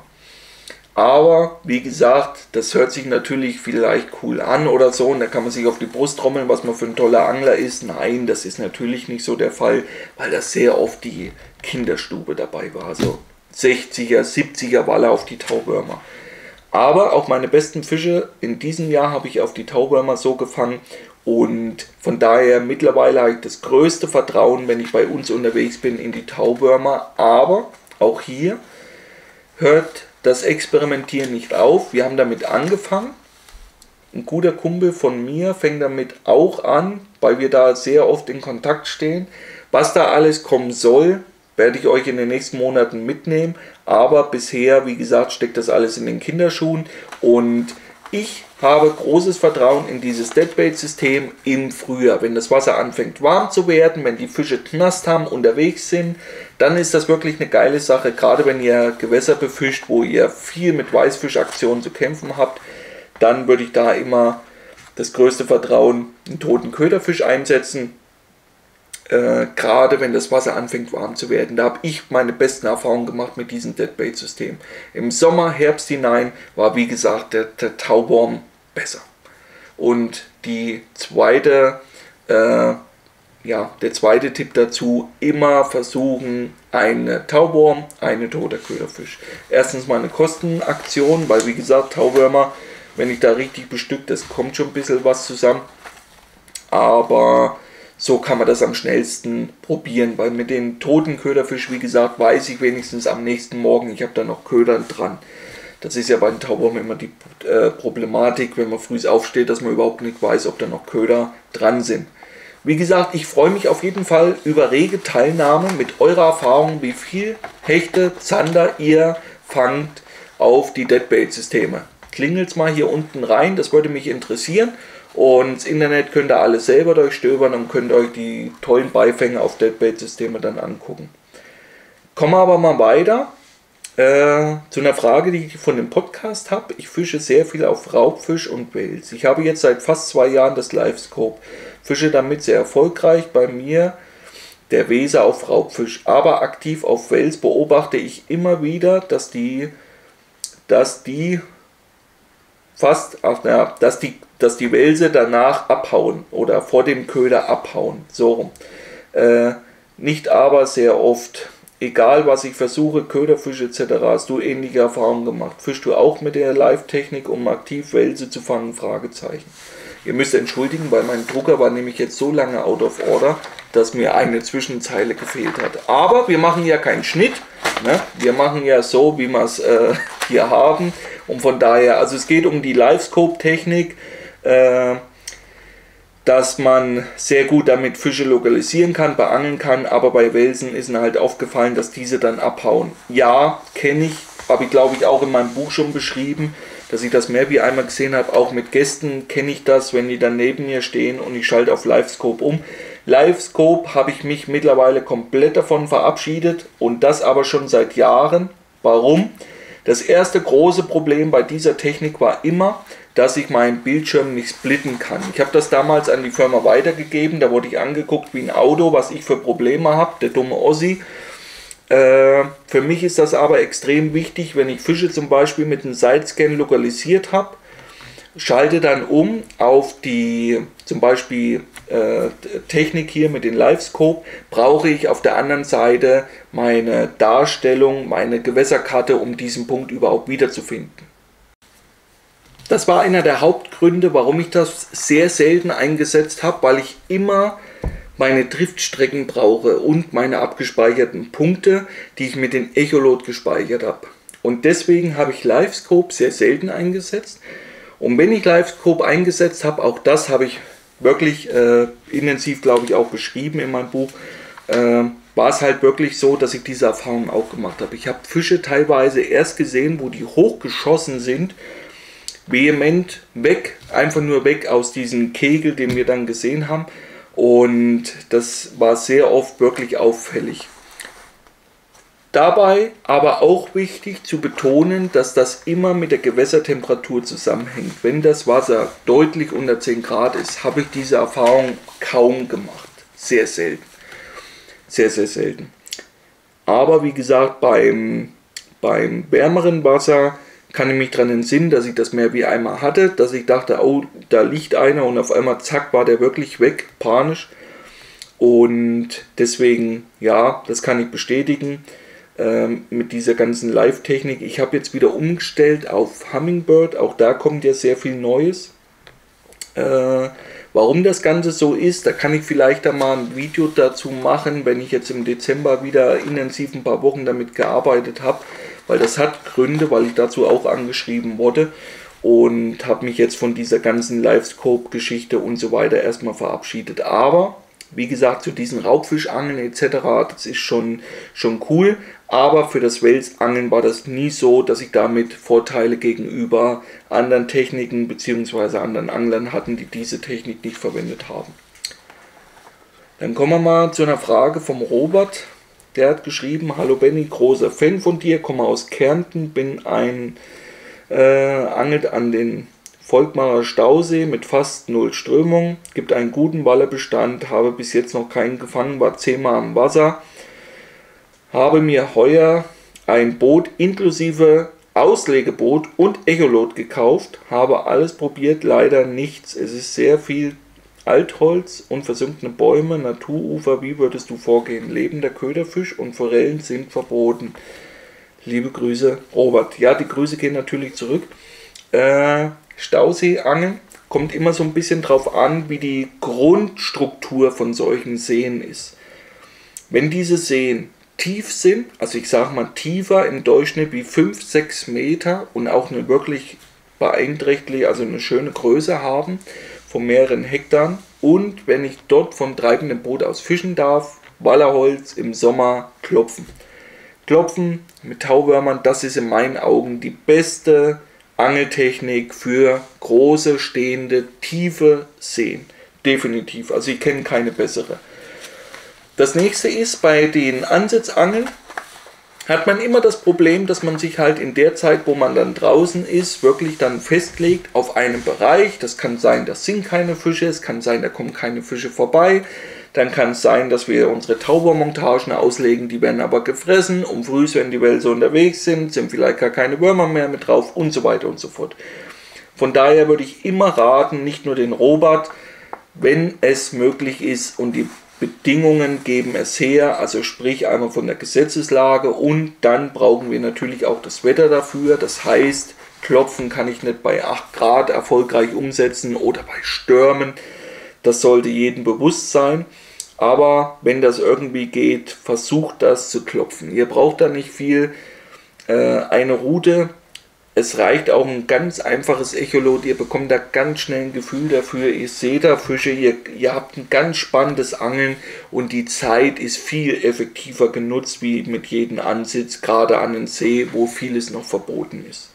Aber wie gesagt, das hört sich natürlich vielleicht cool an oder so und da kann man sich auf die Brust trommeln, was man für ein toller Angler ist. Nein, das ist natürlich nicht so der Fall, weil das sehr oft die Kinderstube dabei war. Also 60er, 70er Waller auf die Tauwürmer. Aber auch meine besten Fische in diesem Jahr habe ich auf die Tauwürmer so gefangen und von daher mittlerweile habe ich das größte Vertrauen, wenn ich bei uns unterwegs bin, in die Tauwürmer. Aber auch hier hört das Experimentieren nicht auf. Wir haben damit angefangen. Ein guter Kumpel von mir fängt damit auch an, weil wir da sehr oft in Kontakt stehen. Was da alles kommen soll, werde ich euch in den nächsten Monaten mitnehmen. Aber bisher, wie gesagt, steckt das alles in den Kinderschuhen. Und ich habe großes Vertrauen in dieses Deadbait-System im Frühjahr. Wenn das Wasser anfängt warm zu werden, wenn die Fische Knast haben, unterwegs sind, dann ist das wirklich eine geile Sache. Gerade wenn ihr Gewässer befischt, wo ihr viel mit Weißfischaktionen zu kämpfen habt, dann würde ich da immer das größte Vertrauen in toten Köderfisch einsetzen. Gerade wenn das Wasser anfängt warm zu werden. Da habe ich meine besten Erfahrungen gemacht mit diesem Deadbait-System. Im Sommer, Herbst hinein war wie gesagt der Tauwurm besser. Und der zweite Tipp dazu, immer versuchen, eine Tauwurm, eine toter Köderfisch. Erstens mal eine Kostenaktion, weil wie gesagt Tauwürmer wenn ich da richtig bestückt, das kommt schon ein bisschen was zusammen. Aber so kann man das am schnellsten probieren, weil mit den toten Köderfisch, wie gesagt, weiß ich wenigstens am nächsten Morgen, ich habe da noch Ködern dran. Das ist ja bei den Tauwürmern immer die Problematik, wenn man früh aufsteht, dass man überhaupt nicht weiß, ob da noch Köder dran sind. Wie gesagt, ich freue mich auf jeden Fall über rege Teilnahme mit eurer Erfahrung, wie viel Hechte, Zander ihr fangt auf die Deadbait-Systeme. Klingelt's mal hier unten rein, das würde mich interessieren. Und das Internet könnt ihr alles selber durchstöbern und könnt euch die tollen Beifänge auf Deadbait-Systeme dann angucken. Kommen wir aber mal weiter zu einer Frage, die ich von dem Podcast habe. Ich fische sehr viel auf Raubfisch und Wels. Ich habe jetzt seit fast 2 Jahren das Livescope. Fische damit sehr erfolgreich bei mir der Weser auf Raubfisch, aber aktiv auf Wels beobachte ich immer wieder, dass die Welse danach abhauen oder vor dem Köder abhauen. So rum. Nicht aber sehr oft. Egal was ich versuche, Köderfisch etc. Hast du ähnliche Erfahrungen gemacht? Fischst du auch mit der Live-Technik, um aktiv Welse zu fangen? Fragezeichen. Ihr müsst entschuldigen, weil mein Drucker war nämlich jetzt so lange out of order, dass mir eine Zwischenzeile gefehlt hat. Aber wir machen ja keinen Schnitt. Ne? Wir machen ja so, wie wir es hier haben. Und von daher, also es geht um die Livescope-Technik, dass man sehr gut damit Fische lokalisieren kann, beangeln kann, aber bei Welsen ist mir halt aufgefallen, dass diese dann abhauen. Ja, kenne ich, habe ich glaube ich auch in meinem Buch schon beschrieben, dass ich das mehr wie einmal gesehen habe. Auch mit Gästen kenne ich das, wenn die dann neben mir stehen und ich schalte auf Livescope um. Livescope habe ich mich mittlerweile komplett davon verabschiedet und das aber schon seit Jahren. Warum? Das erste große Problem bei dieser Technik war immer, dass ich meinen Bildschirm nicht splitten kann. Ich habe das damals an die Firma weitergegeben, da wurde ich angeguckt wie ein Auto, was ich für Probleme habe, der dumme Ossi. Für mich ist das aber extrem wichtig, wenn ich Fische zum Beispiel mit einem Sidescan lokalisiert habe, schalte dann um auf die zum Beispiel Technik hier mit dem Livescope, brauche ich auf der anderen Seite meine Darstellung, meine Gewässerkarte, um diesen Punkt überhaupt wiederzufinden. Das war einer der Hauptgründe, warum ich das sehr selten eingesetzt habe, weil ich immer meine Driftstrecken brauche und meine abgespeicherten Punkte, die ich mit dem Echolot gespeichert habe. Und deswegen habe ich Livescope sehr selten eingesetzt. Und wenn ich Livescope eingesetzt habe, auch das habe ich wirklich intensiv, glaube ich, auch beschrieben in meinem Buch, war es halt wirklich so, dass ich diese Erfahrung auch gemacht habe. Ich habe Fische teilweise erst gesehen, wo die hochgeschossen sind, vehement weg, einfach nur weg aus diesem Kegel, den wir dann gesehen haben. Und das war sehr oft wirklich auffällig. Dabei aber auch wichtig zu betonen, dass das immer mit der Gewässertemperatur zusammenhängt. Wenn das Wasser deutlich unter 10 Grad ist, habe ich diese Erfahrung kaum gemacht. Sehr selten. Sehr, sehr selten. Aber wie gesagt, beim wärmeren Wasser kann ich mich daran entsinnen, dass ich das mehr wie einmal hatte, dass ich dachte, oh, da liegt einer und auf einmal zack, war der wirklich weg, panisch. Und deswegen, ja, das kann ich bestätigen mit dieser ganzen Live-Technik. Ich habe jetzt wieder umgestellt auf Humminbird, auch da kommt ja sehr viel Neues. Warum das Ganze so ist, da kann ich vielleicht einmal ein Video dazu machen, wenn ich jetzt im Dezember wieder intensiv ein paar Wochen damit gearbeitet habe, weil das hat Gründe, weil ich dazu auch angeschrieben wurde und habe mich jetzt von dieser ganzen Livescope-Geschichte und so weiter erstmal verabschiedet. Aber wie gesagt, zu diesen Raubfischangeln etc., das ist schon cool, aber für das Welsangeln war das nie so, dass ich damit Vorteile gegenüber anderen Techniken bzw. anderen Anglern hatten, die diese Technik nicht verwendet haben. Dann kommen wir mal zu einer Frage vom Robert. Der hat geschrieben: Hallo Benny, großer Fan von dir, komme aus Kärnten, bin angelt an den Volkmarer Stausee mit fast 0 Strömung, gibt einen guten Wallerbestand, habe bis jetzt noch keinen gefangen, war 10-mal am Wasser, habe mir heuer ein Boot inklusive Auslegeboot und Echolot gekauft, habe alles probiert, leider nichts, es ist sehr viel Altholz und versunkene Bäume, Naturufer, wie würdest du vorgehen? Lebender Köderfisch und Forellen sind verboten. Liebe Grüße, Robert. Ja, die Grüße gehen natürlich zurück. Stauseeangeln kommt immer so ein bisschen drauf an, wie die Grundstruktur von solchen Seen ist. Wenn diese Seen tief sind, also ich sage mal tiefer im Durchschnitt wie 5-6 Meter und auch eine wirklich beeinträchtliche, also eine schöne Größe haben, von mehreren Hektaren, und wenn ich dort vom treibenden Boot aus fischen darf, Wallerholz im Sommer klopfen. Klopfen mit Tauwürmern, das ist in meinen Augen die beste Angeltechnik für große, stehende, tiefe Seen. Definitiv, also ich kenne keine bessere. Das nächste ist, bei den Ansitzangeln hat man immer das Problem, dass man sich halt in der Zeit, wo man dann draußen ist, wirklich dann festlegt auf einen Bereich. Das kann sein, da sind keine Fische, es kann sein, da kommen keine Fische vorbei. Dann kann es sein, dass wir unsere Taubermontagen auslegen, die werden aber gefressen. Früh, wenn die Wälser unterwegs sind vielleicht gar keine Würmer mehr mit drauf und so weiter und so fort. Von daher würde ich immer raten, nicht nur den Robert, wenn es möglich ist und die Bedingungen geben es her, also sprich einmal von der Gesetzeslage, und dann brauchen wir natürlich auch das Wetter dafür. Das heißt, Klopfen kann ich nicht bei 8 Grad erfolgreich umsetzen oder bei Stürmen. Das sollte jedem bewusst sein. Aber wenn das irgendwie geht, versucht das zu klopfen. Ihr braucht da nicht viel. Eine Rute. Es reicht auch ein ganz einfaches Echolot, ihr bekommt da ganz schnell ein Gefühl dafür, ihr seht da Fische, ihr habt ein ganz spannendes Angeln und die Zeit ist viel effektiver genutzt wie mit jedem Ansitz, gerade an den See, wo vieles noch verboten ist.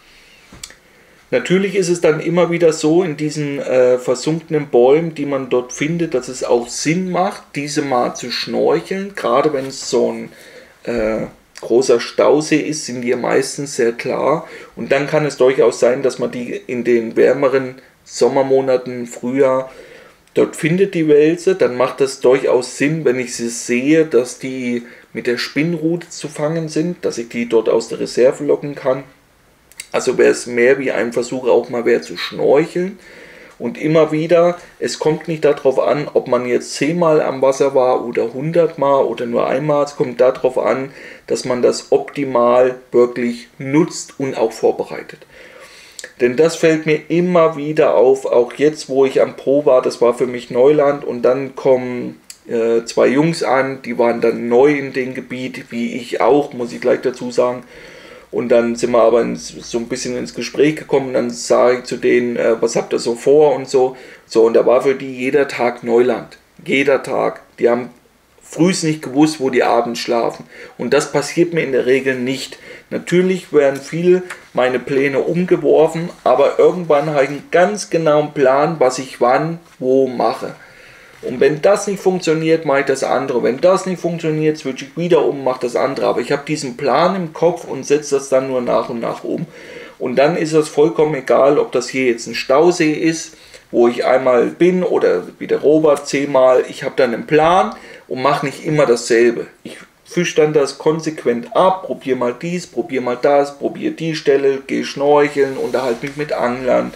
Natürlich ist es dann immer wieder so in diesen versunkenen Bäumen, die man dort findet, dass es auch Sinn macht, diese mal zu schnorcheln, gerade wenn es so ein großer Stausee ist, sind die ja meistens sehr klar, und dann kann es durchaus sein, dass man die in den wärmeren Sommermonaten, Frühjahr, dort findet die Welse. Dann macht das durchaus Sinn, wenn ich sie sehe, dass die mit der Spinnrute zu fangen sind, dass ich die dort aus der Reserve locken kann. Also wäre es mehr wie ein Versuch auch mal zu schnorcheln. Und immer wieder, es kommt nicht darauf an, ob man jetzt 10-mal am Wasser war oder 100-mal oder nur einmal. Es kommt darauf an, dass man das optimal wirklich nutzt und auch vorbereitet. Denn das fällt mir immer wieder auf, auch jetzt, wo ich am Pro war, das war für mich Neuland, und dann kommen 2 Jungs an, die waren dann neu in dem Gebiet, wie ich auch, muss ich gleich dazu sagen. Und dann sind wir aber so ein bisschen ins Gespräch gekommen, und dann sage ich zu denen, was habt ihr so vor und so. Und da war für die jeder Tag Neuland. Jeder Tag. Die haben frühs nicht gewusst, wo die abends schlafen. Und das passiert mir in der Regel nicht. Natürlich werden viele meine Pläne umgeworfen, aber irgendwann habe ich einen ganz genauen Plan, was ich wann, wo mache. Und wenn das nicht funktioniert, mache ich das andere. Wenn das nicht funktioniert, switche ich wieder um, mache das andere. Aber ich habe diesen Plan im Kopf und setze das dann nur nach und nach um. Und dann ist es vollkommen egal, ob das hier jetzt ein Stausee ist, wo ich einmal bin, oder wie der Robert 10-mal. Ich habe dann einen Plan und mache nicht immer dasselbe. Ich fische dann das konsequent ab, probiere mal dies, probiere mal das, probiere die Stelle, gehe schnorcheln, unterhalte mich mit Anglern,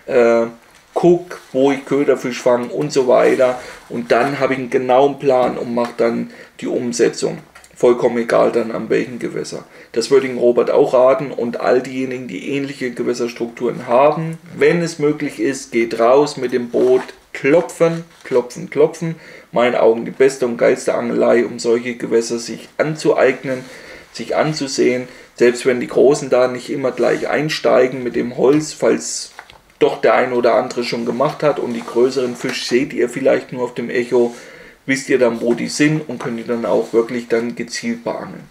guck, wo ich Köderfisch fange und so weiter, und dann habe ich einen genauen Plan und mache dann die Umsetzung. Vollkommen egal dann an welchen Gewässer. Das würde ich dem Robert auch raten, und all diejenigen, die ähnliche Gewässerstrukturen haben, wenn es möglich ist, geht raus mit dem Boot, klopfen, klopfen, klopfen. Meinen Augen die beste und geilste Angelei, um solche Gewässer sich anzueignen, sich anzusehen, selbst wenn die Großen da nicht immer gleich einsteigen mit dem Holz, falls doch der ein oder andere schon gemacht hat, und die größeren Fische seht ihr vielleicht nur auf dem Echo, wisst ihr dann, wo die sind, und könnt ihr dann auch wirklich dann gezielt beangeln.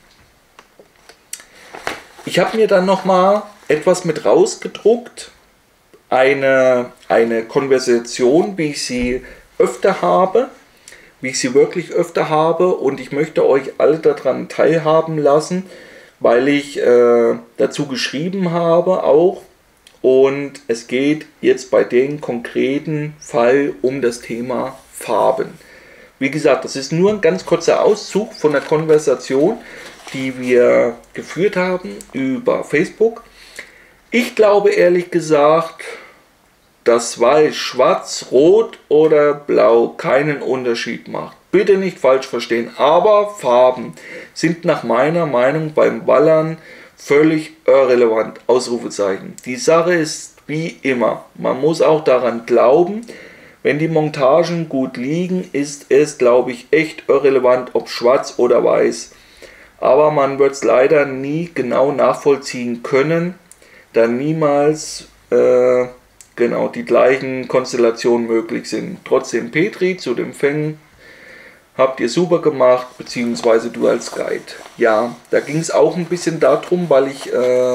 Ich habe mir dann nochmal etwas mit rausgedruckt, eine Konversation, wie ich sie öfter habe, wie ich sie wirklich öfter habe, und ich möchte euch alle daran teilhaben lassen, weil ich dazu geschrieben habe auch. Und es geht jetzt bei dem konkreten Fall um das Thema Farben. Wie gesagt, das ist nur ein ganz kurzer Auszug von der Konversation, die wir geführt haben über Facebook. Ich glaube ehrlich gesagt, dass Weiß, Schwarz, Rot oder Blau keinen Unterschied macht. Bitte nicht falsch verstehen, aber Farben sind nach meiner Meinung beim Wallern völlig irrelevant, Ausrufezeichen. Die Sache ist wie immer, man muss auch daran glauben, wenn die Montagen gut liegen, ist es, glaube ich, echt irrelevant, ob schwarz oder weiß. Aber man wird es leider nie genau nachvollziehen können, da niemals genau die gleichen Konstellationen möglich sind. Trotzdem, Petri, zu den Fängen habt ihr super gemacht, beziehungsweise du als Guide. Ja, da ging es auch ein bisschen darum, weil ich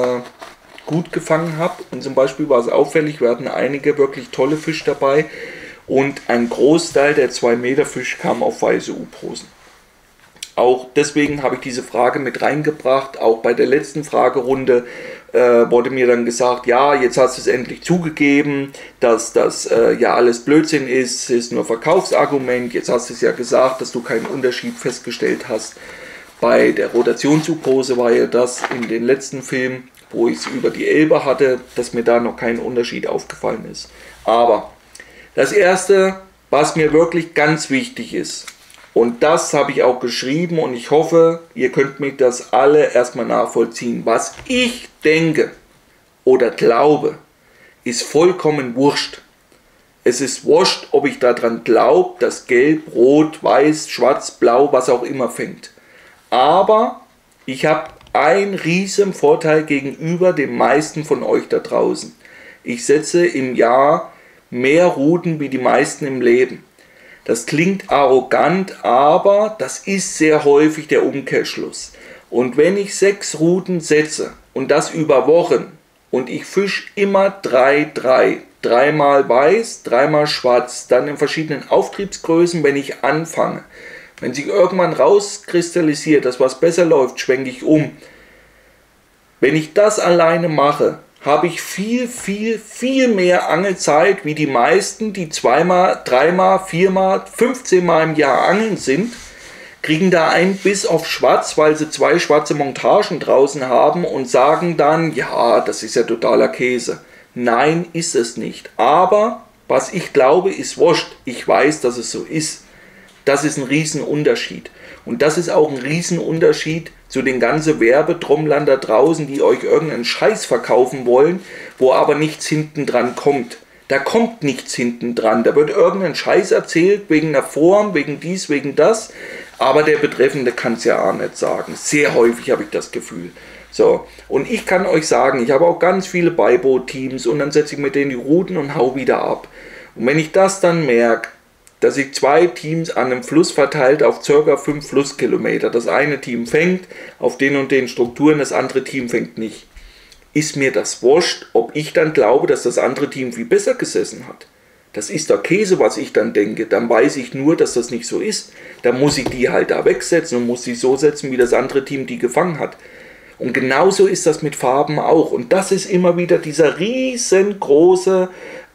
gut gefangen habe. Und zum Beispiel war es auffällig, wir hatten einige wirklich tolle Fische dabei. Und ein Großteil der 2 Meter Fisch kam auf weiße U-Posen. Auch deswegen habe ich diese Frage mit reingebracht. Auch bei der letzten Fragerunde wurde mir dann gesagt, ja, jetzt hast du es endlich zugegeben, dass das ja alles Blödsinn ist, es ist nur Verkaufsargument. Jetzt hast du es ja gesagt, dass du keinen Unterschied festgestellt hast. Bei der Rotations-U-Pose war ja das in den letzten Filmen, wo ich es über die Elbe hatte, dass mir da noch kein Unterschied aufgefallen ist. Aber das Erste, was mir wirklich ganz wichtig ist, und das habe ich auch geschrieben und ich hoffe, ihr könnt mir das alle erstmal nachvollziehen. Was ich denke oder glaube, ist vollkommen wurscht. Es ist wurscht, ob ich daran glaube, dass Gelb, Rot, Weiß, Schwarz, Blau, was auch immer fängt. Aber ich habe einen riesen Vorteil gegenüber den meisten von euch da draußen. Ich setze im Jahr mehr Ruten wie die meisten im Leben. Das klingt arrogant, aber das ist sehr häufig der Umkehrschluss. Und wenn ich 6 Ruten setze und das über Wochen und ich fische immer 3-3, 3-mal weiß, 3-mal schwarz, dann in verschiedenen Auftriebsgrößen, wenn ich anfange. Wenn sich irgendwann rauskristallisiert, dass was besser läuft, schwenke ich um. Wenn ich das alleine mache, habe ich viel mehr Angelzeit wie die meisten, die 2-mal, 3-mal, 4-mal, 15-mal im Jahr angeln sind, kriegen da ein Biss auf schwarz, weil sie 2 schwarze Montagen draußen haben und sagen dann, ja, das ist ja totaler Käse. Nein, ist es nicht. Aber was ich glaube, ist wurscht. Ich weiß, dass es so ist. Das ist ein Riesenunterschied. Und das ist auch ein Riesenunterschied zu den ganzen Werbetrommlern da draußen, die euch irgendeinen Scheiß verkaufen wollen, wo aber nichts hinten dran kommt. Da kommt nichts hinten dran. Da wird irgendein Scheiß erzählt, wegen einer Form, wegen dies, wegen das. Aber der Betreffende kann es ja auch nicht sagen. Sehr häufig habe ich das Gefühl. So, und ich kann euch sagen, ich habe auch ganz viele Beiboot-Teams und dann setze ich mit denen die Routen und hau wieder ab. Und wenn ich das dann merke, dass ich 2 Teams an einem Fluss verteilt auf ca. 5 Flusskilometer. Das eine Team fängt auf den und den Strukturen, das andere Team fängt nicht. Ist mir das wurscht, ob ich dann glaube, dass das andere Team viel besser gesessen hat. Das ist der Käse, was ich dann denke. Dann weiß ich nur, dass das nicht so ist. Dann muss ich die halt da wegsetzen und muss sie so setzen, wie das andere Team die gefangen hat. Und genauso ist das mit Farben auch. Und das ist immer wieder dieser riesengroße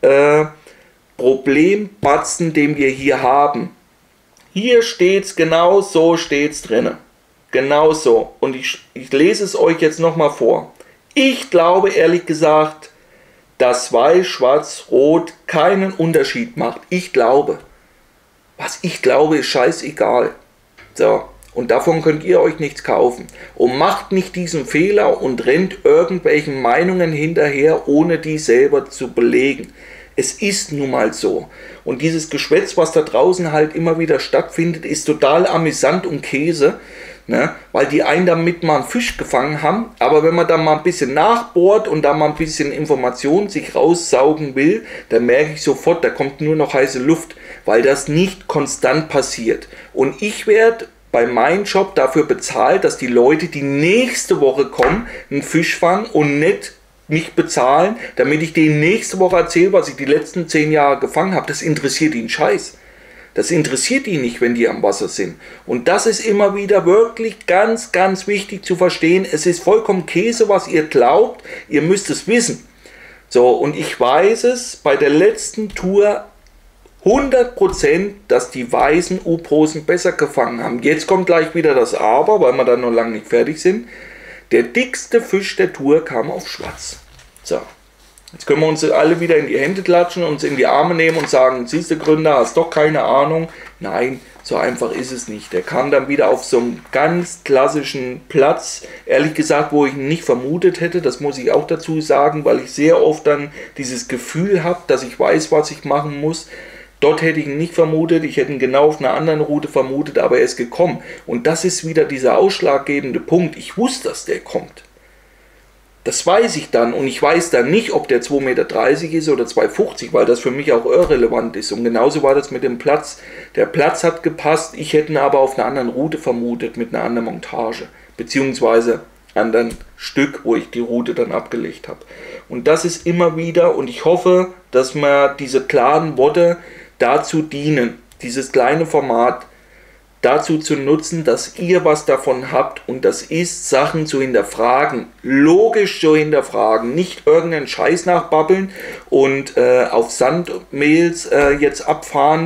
Problembatzen, den wir hier haben. Hier steht's, genau so steht's drin. Genau so. Und ich lese es euch jetzt nochmal vor. Ich glaube ehrlich gesagt, dass Weiß, Schwarz, Rot keinen Unterschied macht. Ich glaube. Was ich glaube, ist scheißegal. So. Und davon könnt ihr euch nichts kaufen. Und macht nicht diesen Fehler und rennt irgendwelchen Meinungen hinterher, ohne die selber zu belegen. Es ist nun mal so. Und dieses Geschwätz, was da draußen halt immer wieder stattfindet, ist total amüsant und Käse, ne? Weil die einen damit mal einen Fisch gefangen haben. Aber wenn man da mal ein bisschen nachbohrt und da mal ein bisschen Information sich raussaugen will, dann merke ich sofort, da kommt nur noch heiße Luft, weil das nicht konstant passiert. Und ich werde bei meinem Job dafür bezahlt, dass die Leute, die nächste Woche kommen, einen Fisch fangen und nicht mich bezahlen, damit ich denen nächste Woche erzähle, was ich die letzten 10 Jahre gefangen habe. Das interessiert ihn scheiß. Das interessiert ihn nicht, wenn die am Wasser sind. Und das ist immer wieder wirklich ganz wichtig zu verstehen. Es ist vollkommen Käse, was ihr glaubt. Ihr müsst es wissen. So, und ich weiß es bei der letzten Tour 100%, dass die weißen U-Posen besser gefangen haben. Jetzt kommt gleich wieder das Aber, weil wir dann noch lange nicht fertig sind. Der dickste Fisch der Tour kam auf schwarz. So, Jetzt können wir uns alle wieder in die Hände klatschen, uns in die Arme nehmen und sagen, siehst du Gründer, hast doch keine Ahnung. Nein, so einfach ist es nicht. Der kam dann wieder auf so einem ganz klassischen Platz, ehrlich gesagt, wo ich ihn nicht vermutet hätte, das muss ich auch dazu sagen, weil ich sehr oft dann dieses Gefühl habe, dass ich weiß, was ich machen muss. Dort hätte ich ihn nicht vermutet, ich hätte ihn genau auf einer anderen Route vermutet, aber er ist gekommen. Und das ist wieder dieser ausschlaggebende Punkt. Ich wusste, dass der kommt. Das weiß ich dann und ich weiß dann nicht, ob der 2,30 Meter ist oder 2,50 Meter, weil das für mich auch irrelevant ist. Und genauso war das mit dem Platz. Der Platz hat gepasst, ich hätte ihn aber auf einer anderen Route vermutet, mit einer anderen Montage, beziehungsweise anderen Stück, wo ich die Route dann abgelegt habe. Und das ist immer wieder, und ich hoffe, dass mir diese klaren Worte dazu dienen, dieses kleine Format dazu zu nutzen, dass ihr was davon habt, und das ist, Sachen zu hinterfragen, logisch zu hinterfragen, nicht irgendeinen Scheiß nachbabbeln und auf Sandmails jetzt abfahren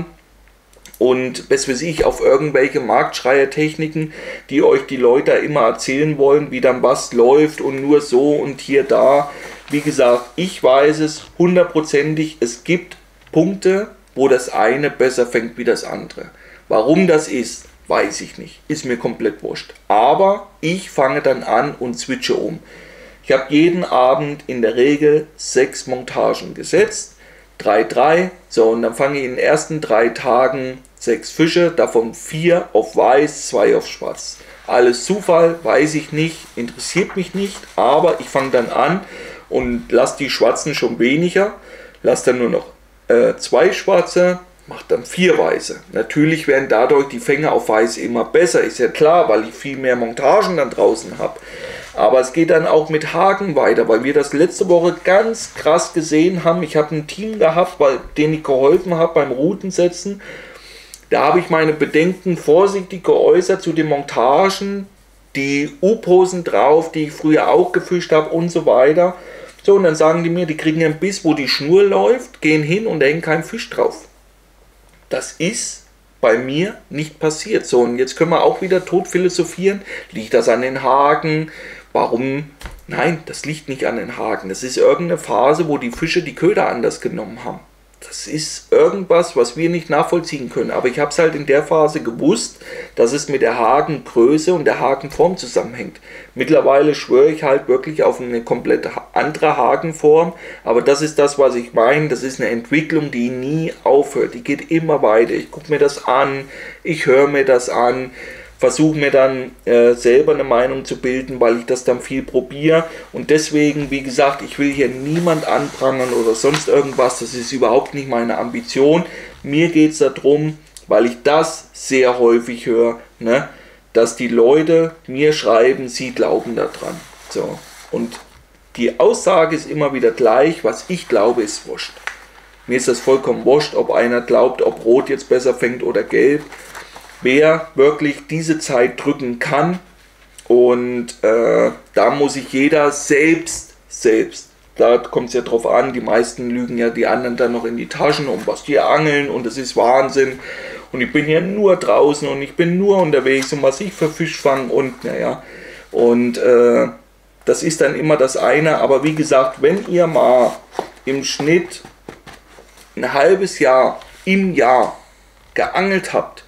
und was weiß ich, auf irgendwelche Marktschreiertechniken, die euch die Leute immer erzählen wollen, wie dann was läuft und nur so und hier da. Wie gesagt, ich weiß es hundertprozentig, es gibt Punkte, wo das eine besser fängt wie das andere. Warum das ist, weiß ich nicht. Ist mir komplett wurscht. Aber ich fange dann an und switche um. Ich habe jeden Abend in der Regel 6 Montagen gesetzt. 3, so, und dann fange ich in den ersten 3 Tagen 6 Fische, davon 4 auf weiß, 2 auf schwarz. Alles Zufall, weiß ich nicht, interessiert mich nicht, aber ich fange dann an und lasse die Schwarzen schon weniger, lasse dann nur noch 2 Schwarze, macht dann 4 Weiße. Natürlich werden dadurch die Fänge auf Weiß immer besser, ist ja klar, weil ich viel mehr Montagen dann draußen habe. Aber es geht dann auch mit Haken weiter, weil wir das letzte Woche ganz krass gesehen haben. Ich habe ein Team gehabt, denen ich geholfen habe beim Routensetzen. Da habe ich meine Bedenken vorsichtig geäußert zu den Montagen, die U-Posen drauf, die ich früher auch gefischt habe und so weiter. So, und dann sagen die mir, die kriegen einen Biss, wo die Schnur läuft, gehen hin und hängen keinen Fisch drauf. Das ist bei mir nicht passiert. So, und jetzt können wir auch wieder tot philosophieren. Liegt das an den Haken? Warum? Nein, das liegt nicht an den Haken. Das ist irgendeine Phase, wo die Fische die Köder anders genommen haben. Das ist irgendwas, was wir nicht nachvollziehen können. Aber ich habe es halt in der Phase gewusst, dass es mit der Hakengröße und der Hakenform zusammenhängt. Mittlerweile schwöre ich halt wirklich auf eine komplett andere Hakenform. Aber das ist das, was ich meine. Das ist eine Entwicklung, die nie aufhört. Die geht immer weiter. Ich gucke mir das an, ich höre mir das an, versuche mir dann selber eine Meinung zu bilden, weil ich das dann viel probiere. Und deswegen, wie gesagt, ich will hier niemand anprangern oder sonst irgendwas. Das ist überhaupt nicht meine Ambition. Mir geht es darum, weil ich das sehr häufig höre, ne, dass die Leute mir schreiben, sie glauben daran. So. Und die Aussage ist immer wieder gleich, was ich glaube, ist wurscht. Mir ist das vollkommen wurscht, ob einer glaubt, ob Rot jetzt besser fängt oder Gelb. Wer wirklich diese Zeit drücken kann, und da muss sich jeder selbst, da kommt es ja drauf an, die meisten lügen ja die anderen dann noch in die Taschen, um was die angeln, und das ist Wahnsinn, und ich bin ja nur draußen und ich bin nur unterwegs und was ich für Fisch fange und naja, und das ist dann immer das eine. Aber wie gesagt, wenn ihr mal im Schnitt ein halbes Jahr im Jahr geangelt habt,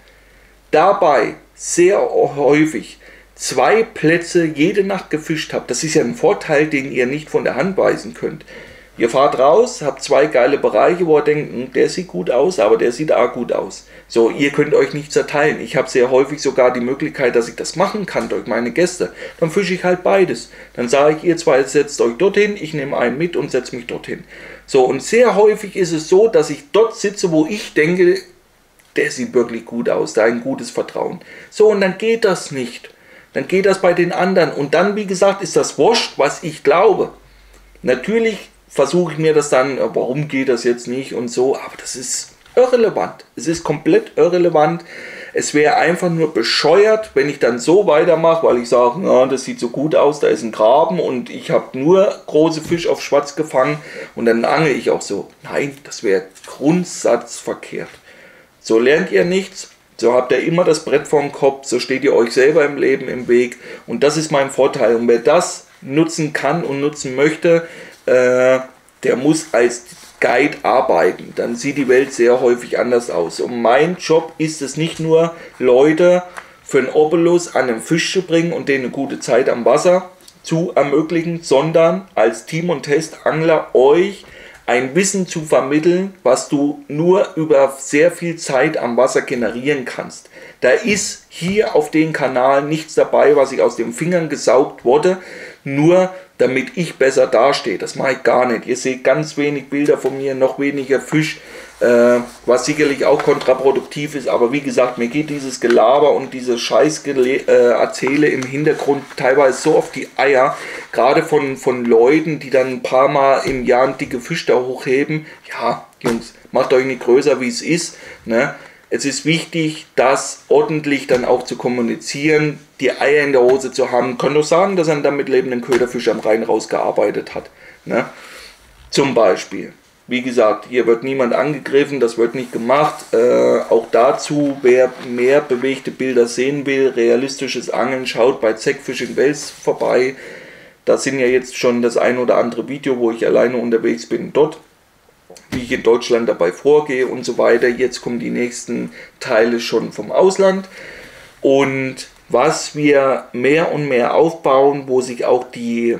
dabei sehr häufig 2 Plätze jede Nacht gefischt habt, das ist ja ein Vorteil, den ihr nicht von der Hand weisen könnt. Ihr fahrt raus, habt 2 geile Bereiche, wo ihr denkt, der sieht gut aus, aber der sieht auch gut aus. So, ihr könnt euch nicht zerteilen. Ich habe sehr häufig sogar die Möglichkeit, dass ich das machen kann durch meine Gäste. Dann fische ich halt beides. Dann sage ich, ihr 2 setzt euch dorthin, ich nehme einen mit und setze mich dorthin. So, und sehr häufig ist es so, dass ich dort sitze, wo ich denke, der sieht wirklich gut aus, da ein gutes Vertrauen. So, und dann geht das nicht. Dann geht das bei den anderen. Und dann, wie gesagt, ist das wurscht, was ich glaube. Natürlich versuche ich mir das dann, warum geht das jetzt nicht und so, aber das ist irrelevant. Es ist komplett irrelevant. Es wäre einfach nur bescheuert, wenn ich dann so weitermache, weil ich sage, na, das sieht so gut aus, da ist ein Graben und ich habe nur große Fische auf schwarz gefangen und dann angel ich auch so. Nein, das wäre grundsatzverkehrt. So lernt ihr nichts, so habt ihr immer das Brett vorm Kopf, so steht ihr euch selber im Leben im Weg, und das ist mein Vorteil. Und wer das nutzen kann und nutzen möchte, der muss als Guide arbeiten. Dann sieht die Welt sehr häufig anders aus. Und mein Job ist es nicht nur, Leute für einen Obolus an einen Fisch zu bringen und denen eine gute Zeit am Wasser zu ermöglichen, sondern als Team- und Testangler euch ein Wissen zu vermitteln, was du nur über sehr viel Zeit am Wasser generieren kannst. Da ist hier auf dem Kanal nichts dabei, was ich aus den Fingern gesaugt wurde, nur damit ich besser dastehe. Das mache ich gar nicht. Ihr seht ganz wenig Bilder von mir, noch weniger Fisch, was sicherlich auch kontraproduktiv ist. Aber wie gesagt, mir geht dieses Gelaber und diese Scheiß-Erzähle im Hintergrund teilweise so auf die Eier. Gerade von Leuten, die dann ein paar Mal im Jahr einen dicke Fisch da hochheben. Ja, Jungs, macht euch nicht größer, wie es ist, ne? Es ist wichtig, das ordentlich dann auch zu kommunizieren, die Eier in der Hose zu haben. Kann doch sagen, dass er einen damit lebenden Köderfisch am Rhein rausgearbeitet hat. Ne? Zum Beispiel. Wie gesagt, hier wird niemand angegriffen, das wird nicht gemacht. Auch dazu, wer mehr bewegte Bilder sehen will, realistisches Angeln, schaut bei Zack Fishing Wels vorbei. Da sind ja jetzt schon das ein oder andere Video, wo ich alleine unterwegs bin, dort, wie ich in Deutschland dabei vorgehe und so weiter. Jetzt kommen die nächsten Teile schon vom Ausland. Und was wir mehr und mehr aufbauen, wo sich auch die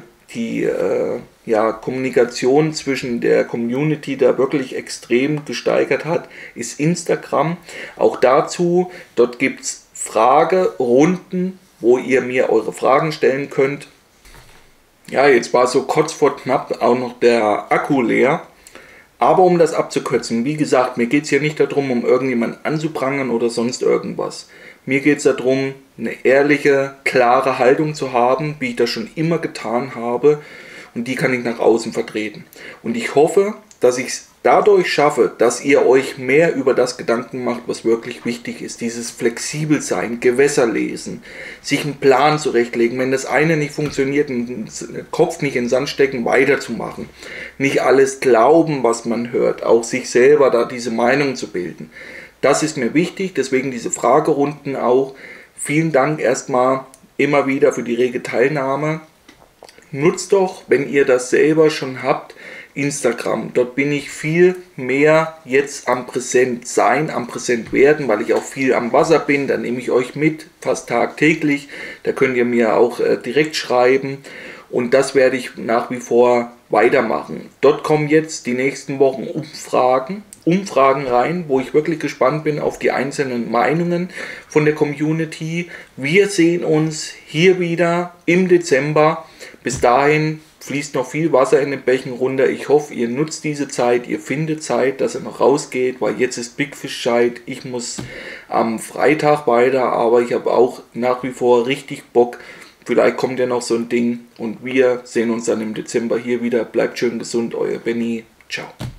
Kommunikation zwischen der Community da wirklich extrem gesteigert hat, ist Instagram. Auch dazu, dort gibt es Fragerunden, wo ihr mir eure Fragen stellen könnt. Ja, jetzt war so kurz vor knapp auch noch der Akku leer. Aber um das abzukürzen, wie gesagt, mir geht es hier nicht darum, um irgendjemanden anzuprangern oder sonst irgendwas. Mir geht es darum, eine ehrliche, klare Haltung zu haben, wie ich das schon immer getan habe. Und die kann ich nach außen vertreten. Und ich hoffe, dass ich es dadurch schaffe, dass ihr euch mehr über das Gedanken macht, was wirklich wichtig ist. Dieses flexibel sein, Gewässer lesen, sich einen Plan zurechtlegen. Wenn das eine nicht funktioniert, den Kopf nicht in den Sand stecken, weiterzumachen. Nicht alles glauben, was man hört. Auch sich selber da diese Meinung zu bilden. Das ist mir wichtig, deswegen diese Fragerunden auch. Vielen Dank erstmal immer wieder für die rege Teilnahme. Nutzt doch, wenn ihr das selber schon habt, Instagram. Dort bin ich viel mehr jetzt am Präsent sein, am Präsent werden, weil ich auch viel am Wasser bin. Da nehme ich euch mit, fast tagtäglich. Da könnt ihr mir auch direkt schreiben. Und das werde ich nach wie vor weitermachen. Dort kommen jetzt die nächsten Wochen Umfragen rein, wo ich wirklich gespannt bin auf die einzelnen Meinungen von der Community. Wir sehen uns hier wieder im Dezember. Bis dahin fließt noch viel Wasser in den Bächen runter. Ich hoffe, ihr nutzt diese Zeit, ihr findet Zeit, dass ihr noch rausgeht, weil jetzt ist Big Fish Zeit. Ich muss am Freitag weiter, aber ich habe auch nach wie vor richtig Bock. Vielleicht kommt ja noch so ein Ding und wir sehen uns dann im Dezember hier wieder. Bleibt schön gesund, euer Benny. Ciao.